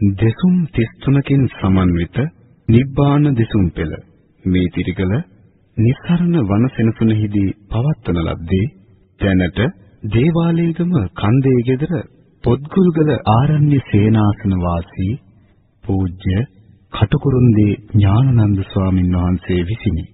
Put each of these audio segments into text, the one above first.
දෙසුම් 33කින් සමන්විත නිබ්බාන දෙසුම් පෙළ මේ තිරිකල නිස්සරණ වන සෙනසුනෙහිදී පවත්වන ලද්දේ දැනට දේවාලයේගම කන්දේ ගෙදර පොත්ගුල්ගල ආරණ්‍ය සේනාසන වාසී පූජ්‍ය කටුකුරුන්දී ඥානানন্দ ස්වාමීන් වහන්සේ විසිනි.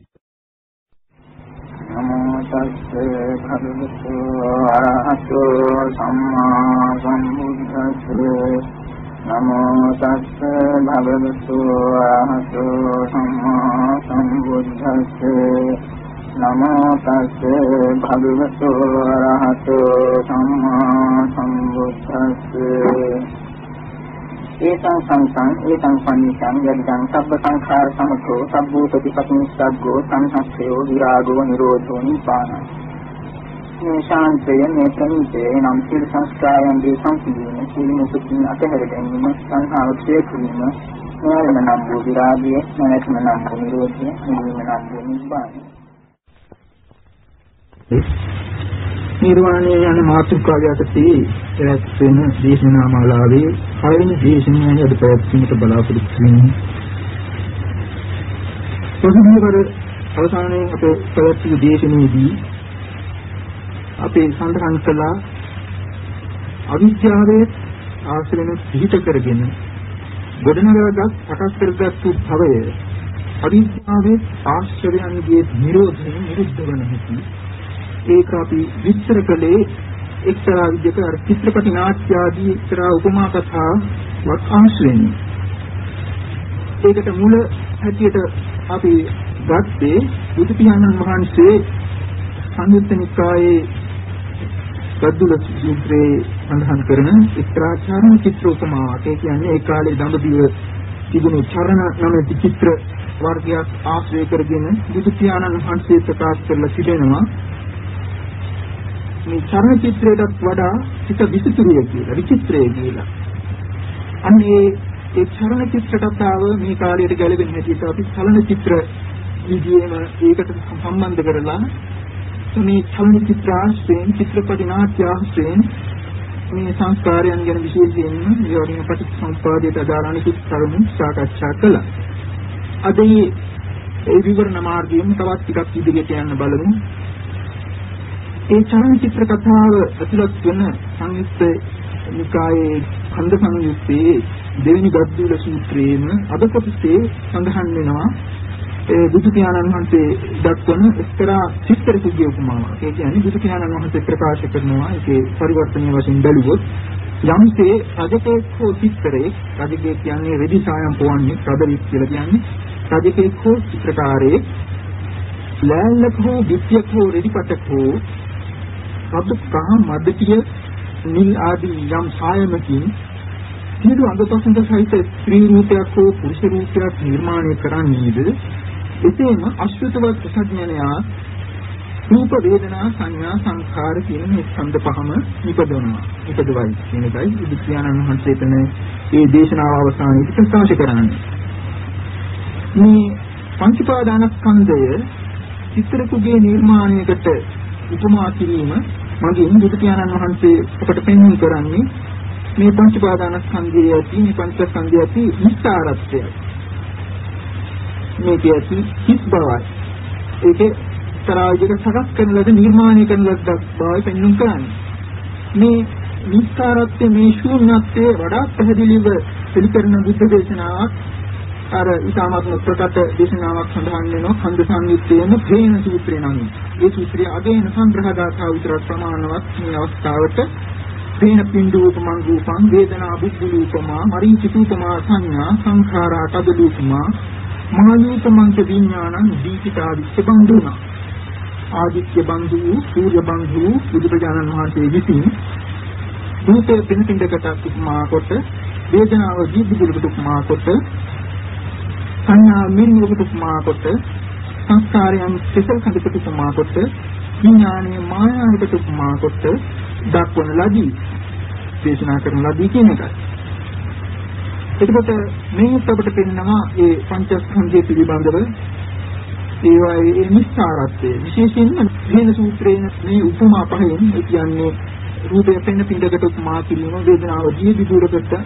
නමෝ තස්සේ භගවතු ආරහතෝ සම්මා සම්බුද්දස්සේ නමෝ තස්සේ භගවතු ආරහතෝ සම්මා සම්බුද්දස්සේ නමෝ තස්සේ භගවතු ආරහතෝ සම්මා සම්බුද්දස්සේ ඒතං සංසං ඒතං පඤ්ඤං යදිදං සබ්බ සංඛාර සමතෝ සබ්බූත පිපටිනිස්සග්ගෝ සංසස්සයෝ විරාගෝ නිරෝධෝ නිපානං මේ ශාන්තය මේ ප්‍රණීතේ නම් සිල් සංස්කාරයන්ගේ සංසිඳීම සීලමුසුකින් අතහැර ගැනීම සංහාව ක්ෂය කිරීම මෙවැනි නම් වූ විරාගය නැත්නම් නම් වූ නිරෝධය නිවීම නම් වූ නිබ්බානය නිර්වාණය යන මාතෘකාව යටතේ එවත් වෙන දේශනා මාලාවේ පළවෙනි දේශනාවේ අද පැවැත්වීමට බලාපොරොත්තු වෙන්නේ. පොදුමවර අවසානයේ අපේ පැවැත්වූ දේශනාවේදී අපේ සඳහන් කළා අවිද්‍යාවේ ආශ්‍රයෙන් පිහිට කරගෙන ගොඩනගාගත් සකස් කරගත්තු භවය අවිද්‍යාවේ ආශ්‍රයයන්ගේ නිරෝධයෙන් නිරුද්ධ වන හැටි ඒක අපි විස්තර කළේ එක්තරා විදිහක අර චිත්‍රපටි නාට්‍ය ආදී එක්තරා උපමා කතා වත් ආශ්‍රයෙන්. ඒකට මුල හැටියට අපි ගත්තේ බුදු පියාණන් වහන්සේ සංයුත්ත නිකායේ ගද්දුල සූත්‍රයේ සඳහන් කරන එක්තරා චරණ චිත්‍ර උපමාවක්. ඒ කියන්නේ ඒ කාලේ දඹදිව තිබුණු චරණ නැමැති චිත්‍ර වර්ගයක් ආශ්‍රය කරගෙන බුදු පියාණන් වහන්සේ ප්‍රකාශ කරලා තිබෙනවා. මේ චරණ චිත්‍රයටත් වඩා චිත්ත විචිත්‍රය කියලා විචිත්‍රය කියලා. අන්නේ ඒ චරණ චිත්‍ර කතාව මේ කාලයට ගැලපෙන හැටියට අපි චලන චිත්‍ර විදියේම ඒකට සම්බන්ධ කරලා මේ චලන චිත්‍රාශ්‍රයෙන් චිත්‍රපටි නාට්‍යාශ්‍රයෙන් මේ සංස්කාරයන් ගැන විශේෂයෙන්ම මේ වගේ පටිච්චසමුප්පාදයට අදාළ අනිකුත් කරුණු සාකච්ඡා කළා. අද මේ විවරණ මාර්ගයෙන් තවත් ටිකක් ඉදිරියට යන්න බලමු. ඒ චලන චිත්‍ර කතාව ඇතුළත් වන සංයුත්ත නිකායේ ඛණ්ඩ සංයුත්තේ දෙවෙනි ගද්දුල සූත්‍රයේම අද කොටසේ සඳහන් වෙනවා ඒ බුදු පියාණන් වහන්සේ දක්වන එක්තරා චිත්‍රකූගේ උපමාවක්. ඒ කියන්නේ බුදු පියාණන් වහන්සේ ප්‍රකාශ කරනවා ඒකේ පරිවර්තනීය වශයෙන් බැලුවොත් යම්සේ රජකෙක් හෝ චිත්‍රයේ රජකෙක් කියන්නේ රෙදි සායම් පොවන්නේ රදවිත් කියලා කියන්නේ රජකෙක් හෝ චිත්‍රකාරයේ ලෑල්ලක හෝ විත්‍යක හෝ රෙදිපටක හෝ සතු කහ මද්දකිය නිල් ආදී යම් සායමකින් සියලු අංගපසංග සහිත ස්ත්‍රී රූපයක් හෝ පුරුෂ රූපයක් නිර්මාණය කරන්නේද එසේම අශ්‍රුතවත් ප්‍රඥානයා රූප වේදනා සංඥා සංඛාර කියන මේ ස්කන්ධ පහම නිපදවනවා. නිපදවයි කියන එකයි බුදු පියාණන් වහන්සේ තන මේ දේශනාව අවසානයේදී ප්‍රකාශ කරන්නේ. මේ පංච පාදානස්කන්ධය චිත්‍රකුගේ නිර්මාණයකට උපමා කිරීම මගින් බුදු පියාණන් වහන්සේ අපට පෙන්වන්න කරන්නේ මේ පංච පාදානස්කන්ධයේ ඇති මේ පංචස්කන්ධයේ ඇති විස්තරත්වය. මේක ඇති හිස් බවයි. ඒකේ තරාජයක සකස් කරන ලද නිර්මාණය කරන ලද බවයි පෙන්වන්න කරන්නේ. මේ විස්තරත්වයේ මේ ශූන්‍යත්වයේ වඩා පැහැදිලිව පිළිකරන බුද්ධ දේශනාවක් අර ඊටාත්ම ප්‍රකට දේශනාවක් සඳහන් වෙනවා ඛණ්ඩ සංයුත්තේම ප්‍රේණ සූත්‍රය නම්. ඒ සූත්‍රය අගේන සංග්‍රහ ගාථා විතරක් ප්‍රමාණවත් මේ අවස්ථාවට ප්‍රේණ පින්ඩූපමං රූපං වේදනා බුද්ධූපමා මරීචිතූපමා සංඥා සංඛාරා තදූපමා මහලූපමං විඥානං දීපිතා විස්සබන්දුනා ආදිත්‍ය බන්දු සූර්ය බන්දු බුදුපජානන් වහන්සේ විසින් රූපේ පින්පින්ඩකට උපමා කොට වේදනාව දීපිදුලකට උපමා කොට සංඥා මිරිඟුකට උපමා කොට සංස්කාරයන් සිසල් කඳකට උපමා කොට විඥානීය මායාවකට උපමා කොට දක්වන ලදී දේශනා කරන ලදී කියන එකයි. එතකොට මේ අපට පෙන්නනවා ඒ පංචස්කන්ධය පිළිබඳව ඒවායේ නිස්සාරත්වය විශේෂයෙන්ම හේන සූත්‍රයේ මේ උපමා පහෙන් කියන්නේ රූපය පෙන්න පින්ඩකට උපමා කිරීම වේදනාව දී විදුරකට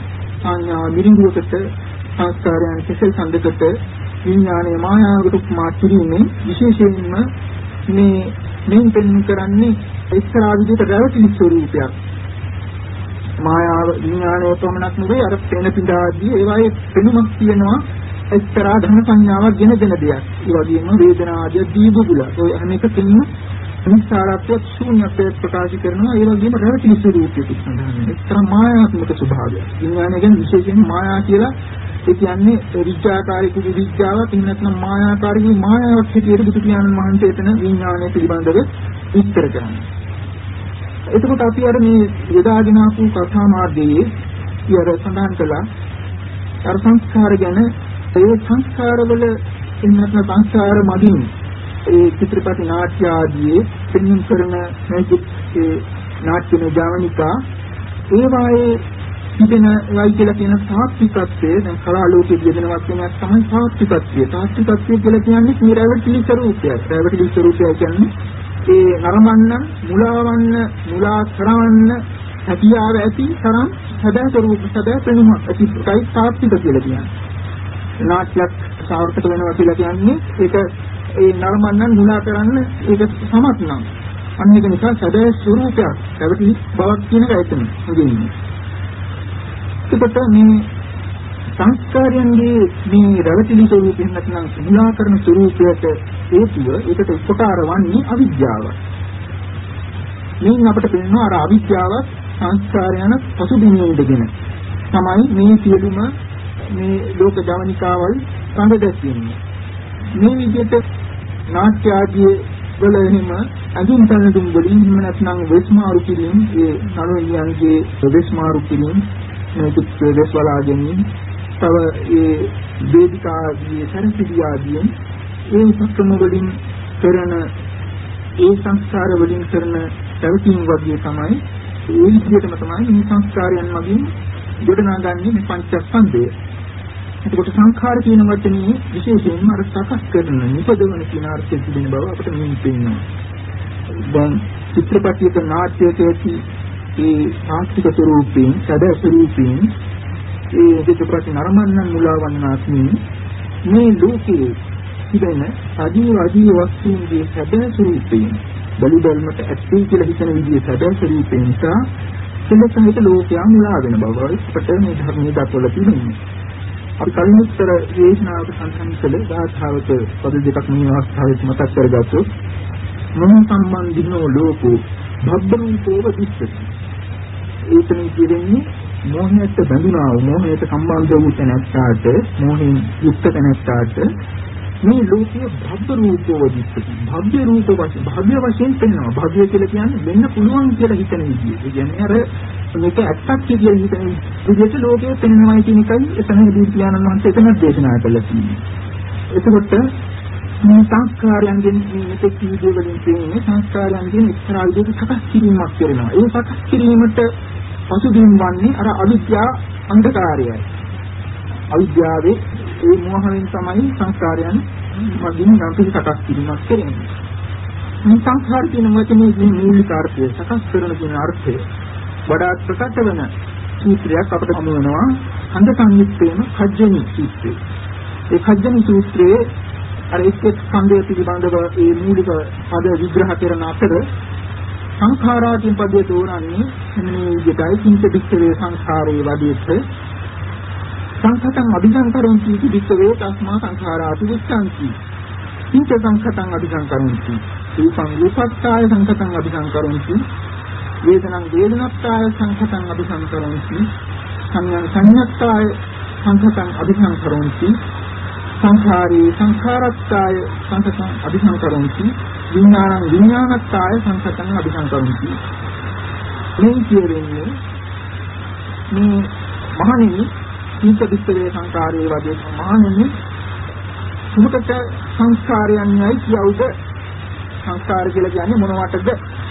ආඥා මිරිඟුවකට සංස්කාරයන් කෙසෙල් සඳකට විඥානයේ මායාවකට උපමා කිරීමෙන් විශේෂයෙන්ම මේ පෙන්වන්න කරන්නේ එක්තරා විදිහට රැවටිලි ස්වરૂපයක්. මායාව විඥානයේ පමණක් නෙවෙයි අර පෙන පිටාදී ඒවායේ පෙනුමක් තියෙනවා එක්තරා ධන සංඥාවක් ගෙන දෙන දෙයක්. ඒ වගේම වේදනාදී දීබුගුල. ඔය හැම එකකින්ම නිස්සාරත්වයක් ශූන්‍යත්වයක් ප්‍රකාශ කරනවා. ඒ වගේම රැවටිලි ස්වરૂපයක් සඳහන් වෙනවා. එක්තරා මායාත්මක ස්වභාවයක්. විඥානය ගැන විශේෂයෙන් මායා කියලා ඒ කියන්නේ විඥාකාරීක විඥාවක් එහෙම නැත්නම් මායාකාරීක මායාවක් හැටියට බුදු පියාණන් වහන්සේ එතන විඥානය පිළිබඳව විස්තර කරනවා. එතකොට අපි අර මේ යදාගෙන ආපු කතා මාර්ගයේ ඉර සඳහන් කළා අර සංස්කාර ගැන ඒ සංස්කාරවල එන්නත් සංස්කාර මගින් ඒ චිත්‍රපටි නාට්‍ය ආදී පෙන්වන කරන මේ නාට්‍ය ජාවනිකා ඒවායේ තිබෙන වයි කියලා කියන සාත්‍විකත්වයේ දැන් කලා ලෝකයේ යෙදෙන වචනයක් තමයි සාත්‍විකත්වය. සාත්‍විකත්වය කියලා කියන්නේ මේ රැවටිලි ස්වરૂපය. රැවටිලි ස්වરૂපය කියන්නේ ඒ නරඹන්න, මුලාවන්න, මුලා කරවන්න හැකියාව ඇති තරම් සදා ස්වરૂප සදා පෙනුමක් ඇති එකයි සාත්‍වික කියලා කියන්නේ. නාට්‍යයක් සාර්ථක වෙනවා කියලා කියන්නේ ඒක ඒ නරඹන්න මුලා කරන්න ඒක සමත් නම්. අන්න ඒක නිසා සදා ස්වરૂපයක් රැවටිලි බවක් කියන එක එතන හඳුන්වන්නේ. එතකොට මේ සංස්කාරයන්ගේ මේ රැවටිලි ස්වરૂපයෙන් නැත්නම් මුලා කරන ස්වરૂපයට හේතුව ඒකට උපකාර වන්නේ අවිද්‍යාව. මේ අපිට පේනවා අර අවිද්‍යාව සංස්කාරයන් පසුබිමින් ඉඳගෙන තමයි මේ සියලුම මේ ලෝක ජවනිකාවල් සංගදැස්වෙන්නේ. මේ විදිහට නාට්‍ය ආදී වල එහෙම අඳුන් තනදුම් වලින් එහෙම නැත්නම් වෙස්මාරු කිරීම ඒ නළුනියන්ගේ වෙස්මාරු කිරීම මේක වෙස්වලා ගැනීම තව ඒ වේදිකා ආදී සරසිදී ආදී ඒ උපක්‍රම වලින් කරන ඒ සංස්කාර වලින් කරන පැවතීම් වගේ තමයි ඒ විදිහටම තමයි මේ සංස්කාරයන් මගින් ගොඩනගන්නේ මේ පංචස්කන්ධය. එතකොට සංඛාර කියන වචනේ විශේෂයෙන්ම අර සකස් කරන නිපදවන කියන අර්ථය තිබෙන බව අපිට මෙන්න පේනවා. දැන් චිත්‍රපටයක නාට්‍යයක ඇති ඒ සාස්ත්‍රික ස්වරූපයෙන් සදා ස්වරූපයෙන් ඒ චිත්‍රපට නරඹන්න මුලාවන්නාක් මේ ලෝකයේ තිබෙන සජීව අජීව වස්තුන්ගේ සදා ස්වරූපයෙන් බලුබල්මට ඇත්තේ කියලා හිතන විදිහේ සදා ස්වරූපයෙන් නිසා සම්පූර්ණ ලෝකයා මුලා වෙන බව අපිට මේ ධර්මයේ දක්වලා තියෙනවා. අපි කලින්තර දේශනාවක සම්සන් කළ ගාථාවක පද දෙකක් මේ අවස්ථාවේ මතක් කරගත්තොත් මොන සම්බන්ධිනෝ ලෝකෝ භබ්බරූපෝව දිස්සති. ඒකෙන් කියන්නේ මොහයට බැඳුනා වූ මොහයට සම්බන්ධ වූ තැනැත්තාට මොහෙන් යුක්ත තැනැත්තාට මේ ලෝකයේ භබ්බ රූපෝව දිස්සති. භව්‍ය රූප වශයෙන් භව්‍ය වශයෙන් පෙන්වනවා. භව්‍ය කියලා කියන්නේ වෙන්න පුළුවන් කියලා හිතන විදිය. ඒ කියන්නේ අර මේක ඇත්තක් කියලා හිතන විදිහට ලෝකයේ පෙන්වනවායි කියන එකයි එතනදී පියාණන් වහන්සේ එතන දේශනා කළා තියෙන්නේ. එතකොට මේ සංස්කාරයන්ගෙන් මේක කීදේ වලින් කියන්නේ සංස්කාරයන්ගෙන් එක්තරා විදිහක සකස් කිරීමක් කරනවා. ඒ සකස් කිරීමට පසුබිම් වන්නේ අර අවිද්‍යා අන්ධකාරයයි. අවිද්‍යාවේ ඒ මොහයෙන් තමයි සංස්කාරයන් මගින් නම් සකස් කිරීමක් කරන්නේ. මේ සංස්කාර කියන වචනේ මූලික අර්ථය සකස් කරන කියන අර්ථය වඩාත් ප්‍රකට වෙන සූත්‍රයක් අපිට හමු වෙනවා ඡන්ද සංයුත්තේම කජ්ජනි සූත්‍රය. ඒ කජ්ජනි සූත්‍රයේ අර එක්ක ඡන්දය පිළිබඳව ඒ මූලික පද විග්‍රහ කරන අතර සංඛාරාකින් පදයේ තෝරන්නේ මේ විදිහටයි කිංච වික්‍රේ සංඛාරේ වදේත් සංඛතං අභිසංකරන්ති වික්‍රේ තස්මා සංඛාරාති විස්සන්ති කිංච සංඛතං අභිසංකරන්ති රූපං රූපත්තාය සංඛතං අභිසංකරන්ති වේදනං වේදනත්තාය සංඛතං අභිසංකරන්ති සංඥං සංඥත්තාය සංඛතං අභිසංකරන්ති සංඛාරේ සංඛාරත්තාය සංඛතං අභිසංකරන්ති විඥානං විඥානත්තාය සංඛතං අභිසංකරන්ති. මේ කියන්නේ මේ මහණෙනි කීක විස්තරේ සංඛාරයේ වගේ මහණෙනි සුමකට සංස්කාරයන්යි කියවුද සංස්කාර කියලා කියන්නේ මොනවටද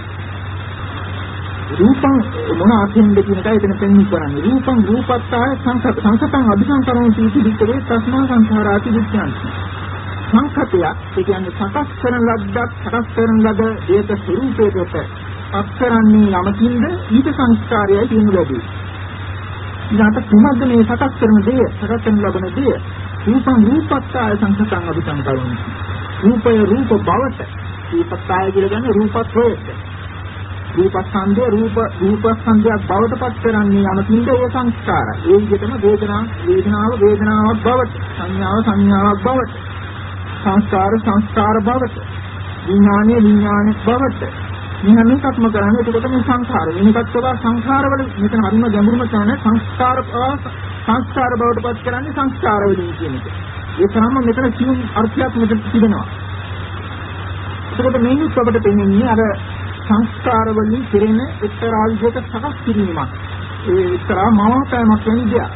රූපං මොන අර්ථයෙන්ද කියන එකයි එතන පෙන්වන්න කරන්නේ. රූපං රූපත්තාය සංඛතං අභිසංකරන්ති වික්‍රේ තස්මා සංඛාරාති විඥානං. සංඛතය ඒ කියන්නේ සකස් කරන ලද්දක් සකස් කරන ලද ඒක ස්වરૂපයකට අක්කරන්නේ යමකින්ද ඊට සංස්කාරයයි කියනු ලැබේ. ඊට කුමද්ද මේ සකස් කරන දේ, සකස් කරන ලබන දේ? රූපං රූපත්තාය සංසතං අபிසංකරණි. රූපය රූප බවට, රූපත්තාය කියලා කියන්නේ රූපත්වයට. රූපස්කන්ධය රූපස්කන්ධයක් බවට පත් කරන්නේ අනතින්ද ඒ සංස්කාරය. ඒ විදිහටම වේදනාව වේදනාවක් බවට, සංඥාවක් බවට, සංස්කාර බවට, විඥානයක් බවට. මේ මේකත්ම කරන්නේ එතකොට මේ සංඛාර. මේකත් සබා සංඛාරවල මෙතන හරිම ගැඹුරම කියන්නේ සංස්කාර බවට පත් කරන්නේ සංස්කාර වලින් කියන එක. ඒ තරම්ම මෙතන සියුම් අර්ථයක් මෙතන තිබෙනවා. එතකොට මේක ඔබට පෙනෙන්නේ අර සංස්කාර වලින් කෙරෙන එක්තරා විදිහක සකස් කිරීමක්. ඒ එක්තරා මවාපෑමක් වෙන දෙයක්.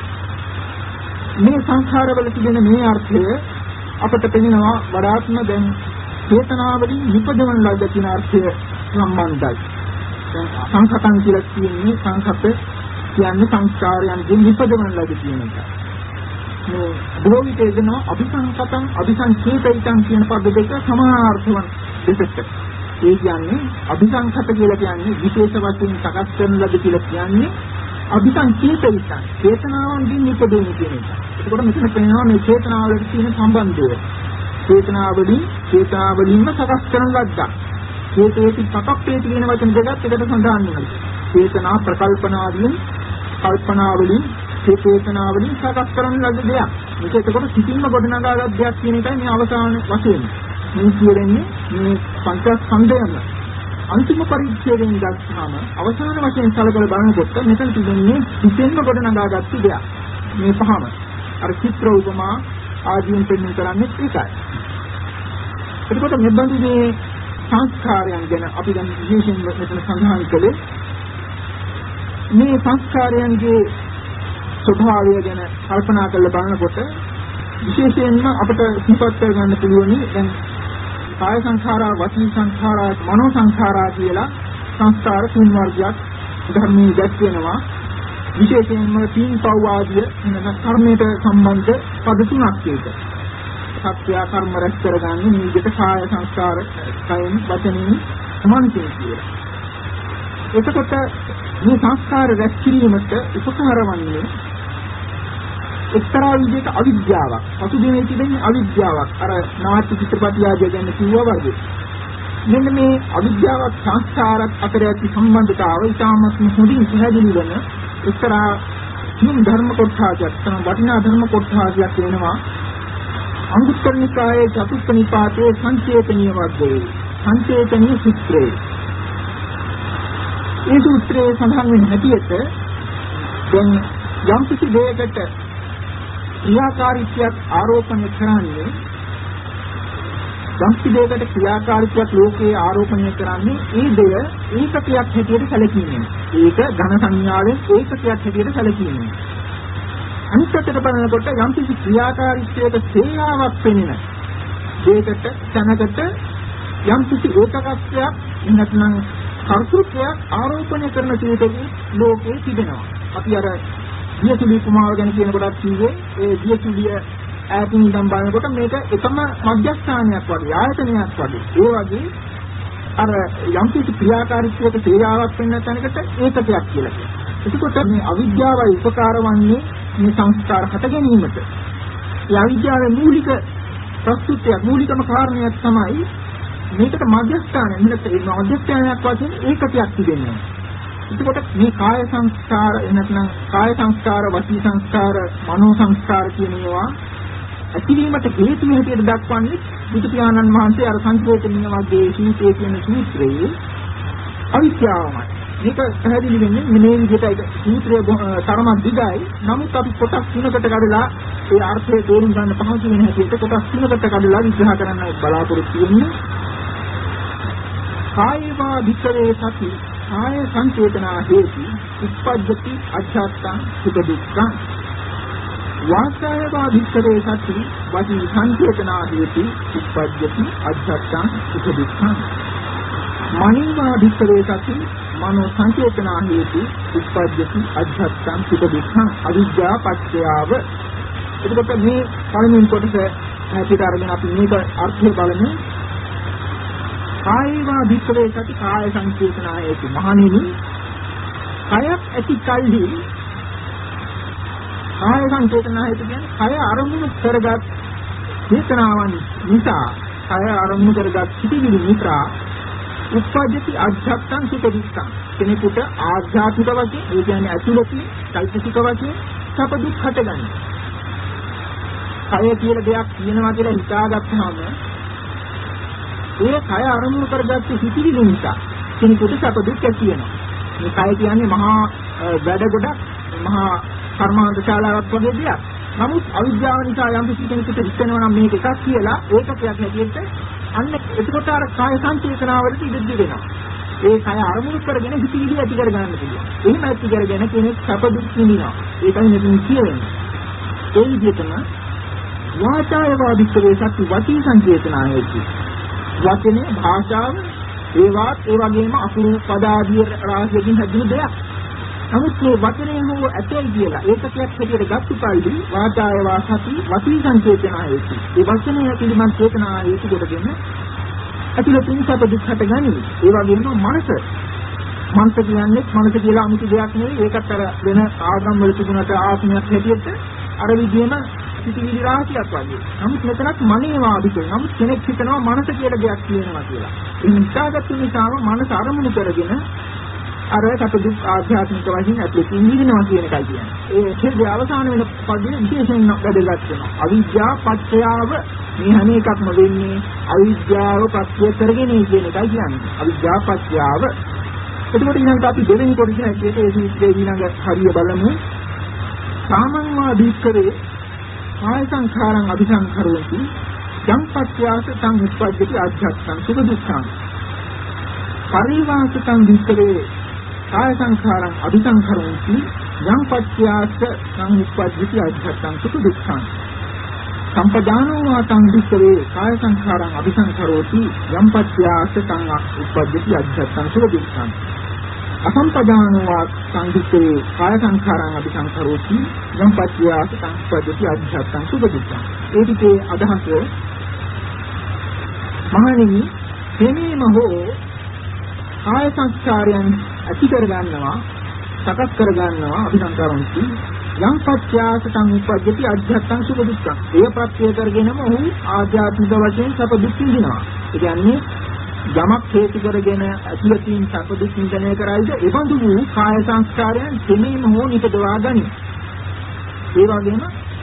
මේ සංස්කාර වල තිබෙන මේ අර්ථය අපට පෙනෙනවා වඩාත්ම දැන් චේතනාවලින් නිපදවන ලද කියන අර්ථය සම්බන්ධයි. දැන් සංඛතං කියලා කියන්නේ සංඛත කියන්නේ සංස්කාරයන්ගෙන් නිපදවන ලද කියන එක. මේ බොහෝ විට එදෙනවා අபிසංකතං අபிසංචේතිතං කියන පද දෙක සමානාර්ථවන් දෙකට. ඒ කියන්නේ අபிසංකත කියලා කියන්නේ විශේෂ වශයෙන් සකස් කරන ලද කියලා කියන්නේ අபிසංචේතිතං චේතනාවන්ගෙන් නිපදවන කියන එක. ඒකට මෙතන පේනවා මේ චේතනාවලට තියෙන සම්බන්ධය. චේතනාවලින්ම සකස් කරන ලද්දා. චේතේති පතප්පේති කියන වචන දෙකත් එකට සඳහන් වෙනවා. චේතනා ප්‍රකල්පනාවලින් කල්පනාවලින් චේතනාවලින් සකස් කරන ලද්ද දෙයක්. මේක එතකොට සිතින්ම ගොඩනගාගත් දෙයක් කියන එකයි මේ අවසාන වශයෙන්. මේ කියන්නේ මේ පංචස්කන්ධයම අන්තිම පරිච්ඡේදයෙන් දැක්වම අවසාන වශයෙන් සැලකලා බලනකොට මෙතන තිබෙන්නේ සිතින්ම ගොඩනගාගත් දෙයක්. මේ පහම අර චිත්‍ර උපමා ආදීන් පෙන්වන්න කරන්නේ ඒකයි. එතකොට මෙබඳු මේ සංස්කාරයන් ගැන අපි දැන් විශේෂයෙන් මෙතන සඳහන් කළේ මේ සංස්කාරයන්ගේ ස්වභාවය ගැන කල්පනා කරලා බලනකොට විශේෂයෙන්ම අපිට සිහිපත් කරගන්න පුළුවන් දැන් කාය සංඛාරා, වචී සංඛාරා, මනෝ සංඛාරා කියලා සංස්කාර තුන් වර්ගයක් ධර්මයේ දැක්වෙනවා. විශේෂයෙන්ම තීන් පව් ආදිය වෙන කර්මයට සම්බන්ධ පද තුනක් ඒක. සත්‍ය කර්ම රැස් කරගන්නේ මේ විදිහට කාය සංස්කාර, කයින් වචනින් මනසින් කියලා. එතකොට මේ සංස්කාර රැස් කිරීමට උපකාර වන්නේ එක්තරා විදිහක අවිද්‍යාවක්. පසුබිමේ තිබෙන අවිද්‍යාවක්. අර නාට්‍ය චිත්‍රපටය ගැන කිව්වා වගේ. මෙන්න මේ අවිද්‍යාවක් සංස්කාරات අතර ඇති සම්බන්ධතාවය ඉතාමත් හොඳින් පැහැදිලි වෙන එක්තරා සියුම් ධර්ම කොටසක් තමයි වටිනා ධර්ම කොටසක් වෙනවා. අංගුත්තර නිකායේ චතුත්ථ නිපාතයේ සංචේතනීය වර්ගයේ සංචේතනීය සූත්‍රයේ ඒ සූත්‍රයේ සඳහන් වෙන හැටියට දැන් යම් කිසි දෙයකට ක්‍රියාකාරීත්වයක් ආරෝපණය කරන්නේ යම් කිසි දෙයකට ක්‍රියාකාරීත්වයක් ලෝකයේ ආරෝපණය කරන්නේ ඒ දෙය ඒකකයක් හැටියට සැලකීමෙන්. ඒක ඝන සංඥාවෙන් ඒකකයක් හැටියට සැලකීමෙන්. අනිත්‍යයට බලනකොට යම් කිසි ක්‍රියාකාරීත්වයක සේයාවක් වෙන්නේ දෙයකට තැනකට යම් කිසි ඒකකත්වයක් නැත්නම් කර්තෘත්වයක් ආරෝපණය කරන තේකදී ලෝකේ තිබෙනවා. අපි අර දියසුලි කුමාර ගැන කියනකොටත් කිව්වේ ඒ දියසුලිය ඈතින් ඉඳන් බලනකොට මේක එකම මධ්‍යස්ථානයක් වගේ ආයතනයක් වගේ. ඒ වගේ අර යම් කිසි ක්‍රියාකාරීත්වයක සේයාවක් වෙන්න තැනකට ඒකකයක් කියලා කියනවා. එතකොට මේ අවිද්‍යාවයි උපකාර වන්නේ මේ සංස්කාර හට ගැනීමට. ඒ අවිද්‍යාවේ මූලික ප්‍රස්තුතිය මූලිකම කාරණයක් තමයි මේකට මධ්‍යස්ථානය. මෙන්න ඒ මධ්‍යස්ථානයක් වශයෙන් ඒකකයක් තිබෙනවා. එතකොට මේ කාය සංස්කාර නැත්නම් කාය සංස්කාර, වචී සංස්කාර, මනෝ සංස්කාර කියන ඒවා ඇතිවීමට හේතු හැටියට දක්වන්නේ බුදු පියාණන් වහන්සේ අර සංකේතනීය වර්ගයේ සීතේ කියන සූත්‍රයේ අවිද්‍යාවමයි. මේක පැහැදිලි වෙන්නේ මේ විදිහට සූත්‍රයේ තරම දිගයි. නමුත් අපි කොටස් තුනකට කඩලා ඒ අර්ථය තේරුම් ගන්න පහසු වෙන හැටියට කොටස් තුනකට කඩලා විග්‍රහ කරන්න බලාපොරොත්තු වෙන්නේ. කායවා විතරේ සති කාය සංචේතනා හේති උප්පජ්ජති අච්ඡත්තං සුඛ දුක්ඛං වාසයවා විතරේ සති වචී සංචේතනා හේති උප්පජ්ජති අච්ඡත්තං සුඛ දුක්ඛං මනිවා විතරේ සති මනෝ සංචේතනා හේති උප්පජ්ජති අච්ඡත්තං සුඛ දුක්ඛං අවිද්‍යා පත්‍යාව. එතකොට මේ පළමුවෙනි කොටස හැටියට අරගෙන අපි මේක අර්ථය බලමු. කායවා විතරේ සති කාය සංචේතනා හේති මහණෙනි කයක් ඇති කල්හි කාය සංචේතනා හේතු කියන්නේ කය අරමුණු කරගත් චේතනාවන් නිසා, කය අරමුණු කරගත් සිටිවිලි නිසා උප්පජ්ජති අධ්‍යාත්මං සුඛ දුක්ඛං. කෙනෙකුට ආධ්‍යාත්මික වශයෙන්, ඒ කියන්නේ ඇතුළතින් චෛතසික වශයෙන් සැප දුක් හටගන්නේ. කය කියලා දෙයක් තියෙනවා කියලා හිතාගත්තාම ඒ කය අරමුණු කරගත්ත සිටිවිලි නිසා කෙනෙකුට සැප දුක් ඇති වෙනවා. මේ කය කියන්නේ මහා වැඩ ගොඩක්, මහා කර්මාන්ත ශාලාවක් වගේ දෙයක්. නමුත් අවිද්‍යාව නිසා යම් කිසි කෙනෙකුට හිතෙනවා නම් මේක එකක් කියලා ඒකකයක් නැතිවෙන්න අන්න එතකොට අර කාය සංචේතනාවලට ඉඩ දෙනවා. ඒ කය අරමුණු කරගෙන හිතවිලි ඇති කර ගන්න පුළුවන්. එහෙම ඇති කරගෙන කෙනෙක් සැප දුක් විඳිනවා. ඒකයි මෙතන කියන්නේ. ඒ විදිහටම වාචාය වාදිකේ සත්‍ය වචී සංචේතනායේදී වචනේ භාෂාව ඒවත් ඒ වගේම අකුරු පද ආදී රාශියකින් හැදුණු දෙයක්. නමුත් මේ වචනේ හෝ ඇතයි කියලා ඒකකයක් හැටියට ගත්ත කල්හි වාචාය වාසති වචී සංචේතනායේදී ඒ වචනේ පිළිබඳ චේතනායේදී කොටගෙන ඇතුළතින් සැප දුක් හටගනි. ඒ වගේම මනස කියන්නේ මනස කියලා 아무තු දෙයක් නෙවෙයි. ඒකත් අර වෙන ආගම් වල තිබුණට ආත්මයක් හැටියට අර විදිහම සිටිවිලි රාශියක් වගේ. නමුත් මෙතනත් මනේ වාදිකේ. නමුත් කෙනෙක් හිතනවා මනස කියලා දෙයක් තියෙනවා කියලා. ඒ හිතාගත්තු නිසාම මනස අරමුණු කරගෙන අර සැප දුක් ආධ්‍යාත්මික වශයෙන් ඇතුළතින් නිදිනවා කියන එකයි කියන්නේ. ඒ හේතුව අවසාන වෙන පදේ විශේෂයෙන් වැදගත් වෙනවා. අවිද්‍යා පත්‍යාව මේ හැම එකක්ම වෙන්නේ අවිද්‍යාව පත්‍ය කරගෙන කියන එකයි කියන්නේ. අවිද්‍යා පත්‍යාව. එතකොට ඊළඟට අපි දෙවෙනි කොටස හැටියට ඒ සූත්‍රයේ ඊළඟ හරිය බලමු. සාමංවා දීක්කවේ කාය සංඛාරං අபிසංඛරෝති යම් පත්‍යාස තං උප්පජ්ජති ආධ්‍යාත්මං සුඛ දුක්ඛං. පරිවාසතං දීක්කවේ කාය සංඛාරං අபிසංඛරෝති යම් පත්‍යාස තං උප්පජ්ජති ආධ්‍යාත්මං සුඛ දුක්ඛං. සම්පදානෝ වාතං දීක්කවේ කාය සංඛාරං අபிසංඛරෝති යම් පත්‍යාස තං උප්පජ්ජති ආධ්‍යාත්මං සුඛ දුක්ඛං. අසම්පදානෝ වාතං දීක්කවේ කාය සංඛාරං අபிසංඛරෝති යම් පත්‍යාස තං උප්පජ්ජති ආධ්‍යාත්මං සුඛ දුක්ඛං. ඒ විදිහේ අදහස මහණෙනි දෙමීම හෝ කාය සංස්කාරයන් ඇති කර ගන්නවා, සකස් කර ගන්නවා අභිසංකාරන්ති යම් පත්‍යාස තං උපජ්ජති අධ්‍යාත්මං සුඛ දුක්ඛං. ඒ ප්‍රත්‍ය කරගෙනම ඔහු ආධ්‍යාත්මික වශයෙන් සැප දුක් විඳිනවා. ඒ කියන්නේ යමක් හේතු කරගෙන ඇතුළතින් සැප දුක් විඳිනය කරයිද එබඳු වූ කාය සංස්කාරයන් දෙමීම හෝ නිපදවා ගනී. ඒ වගේම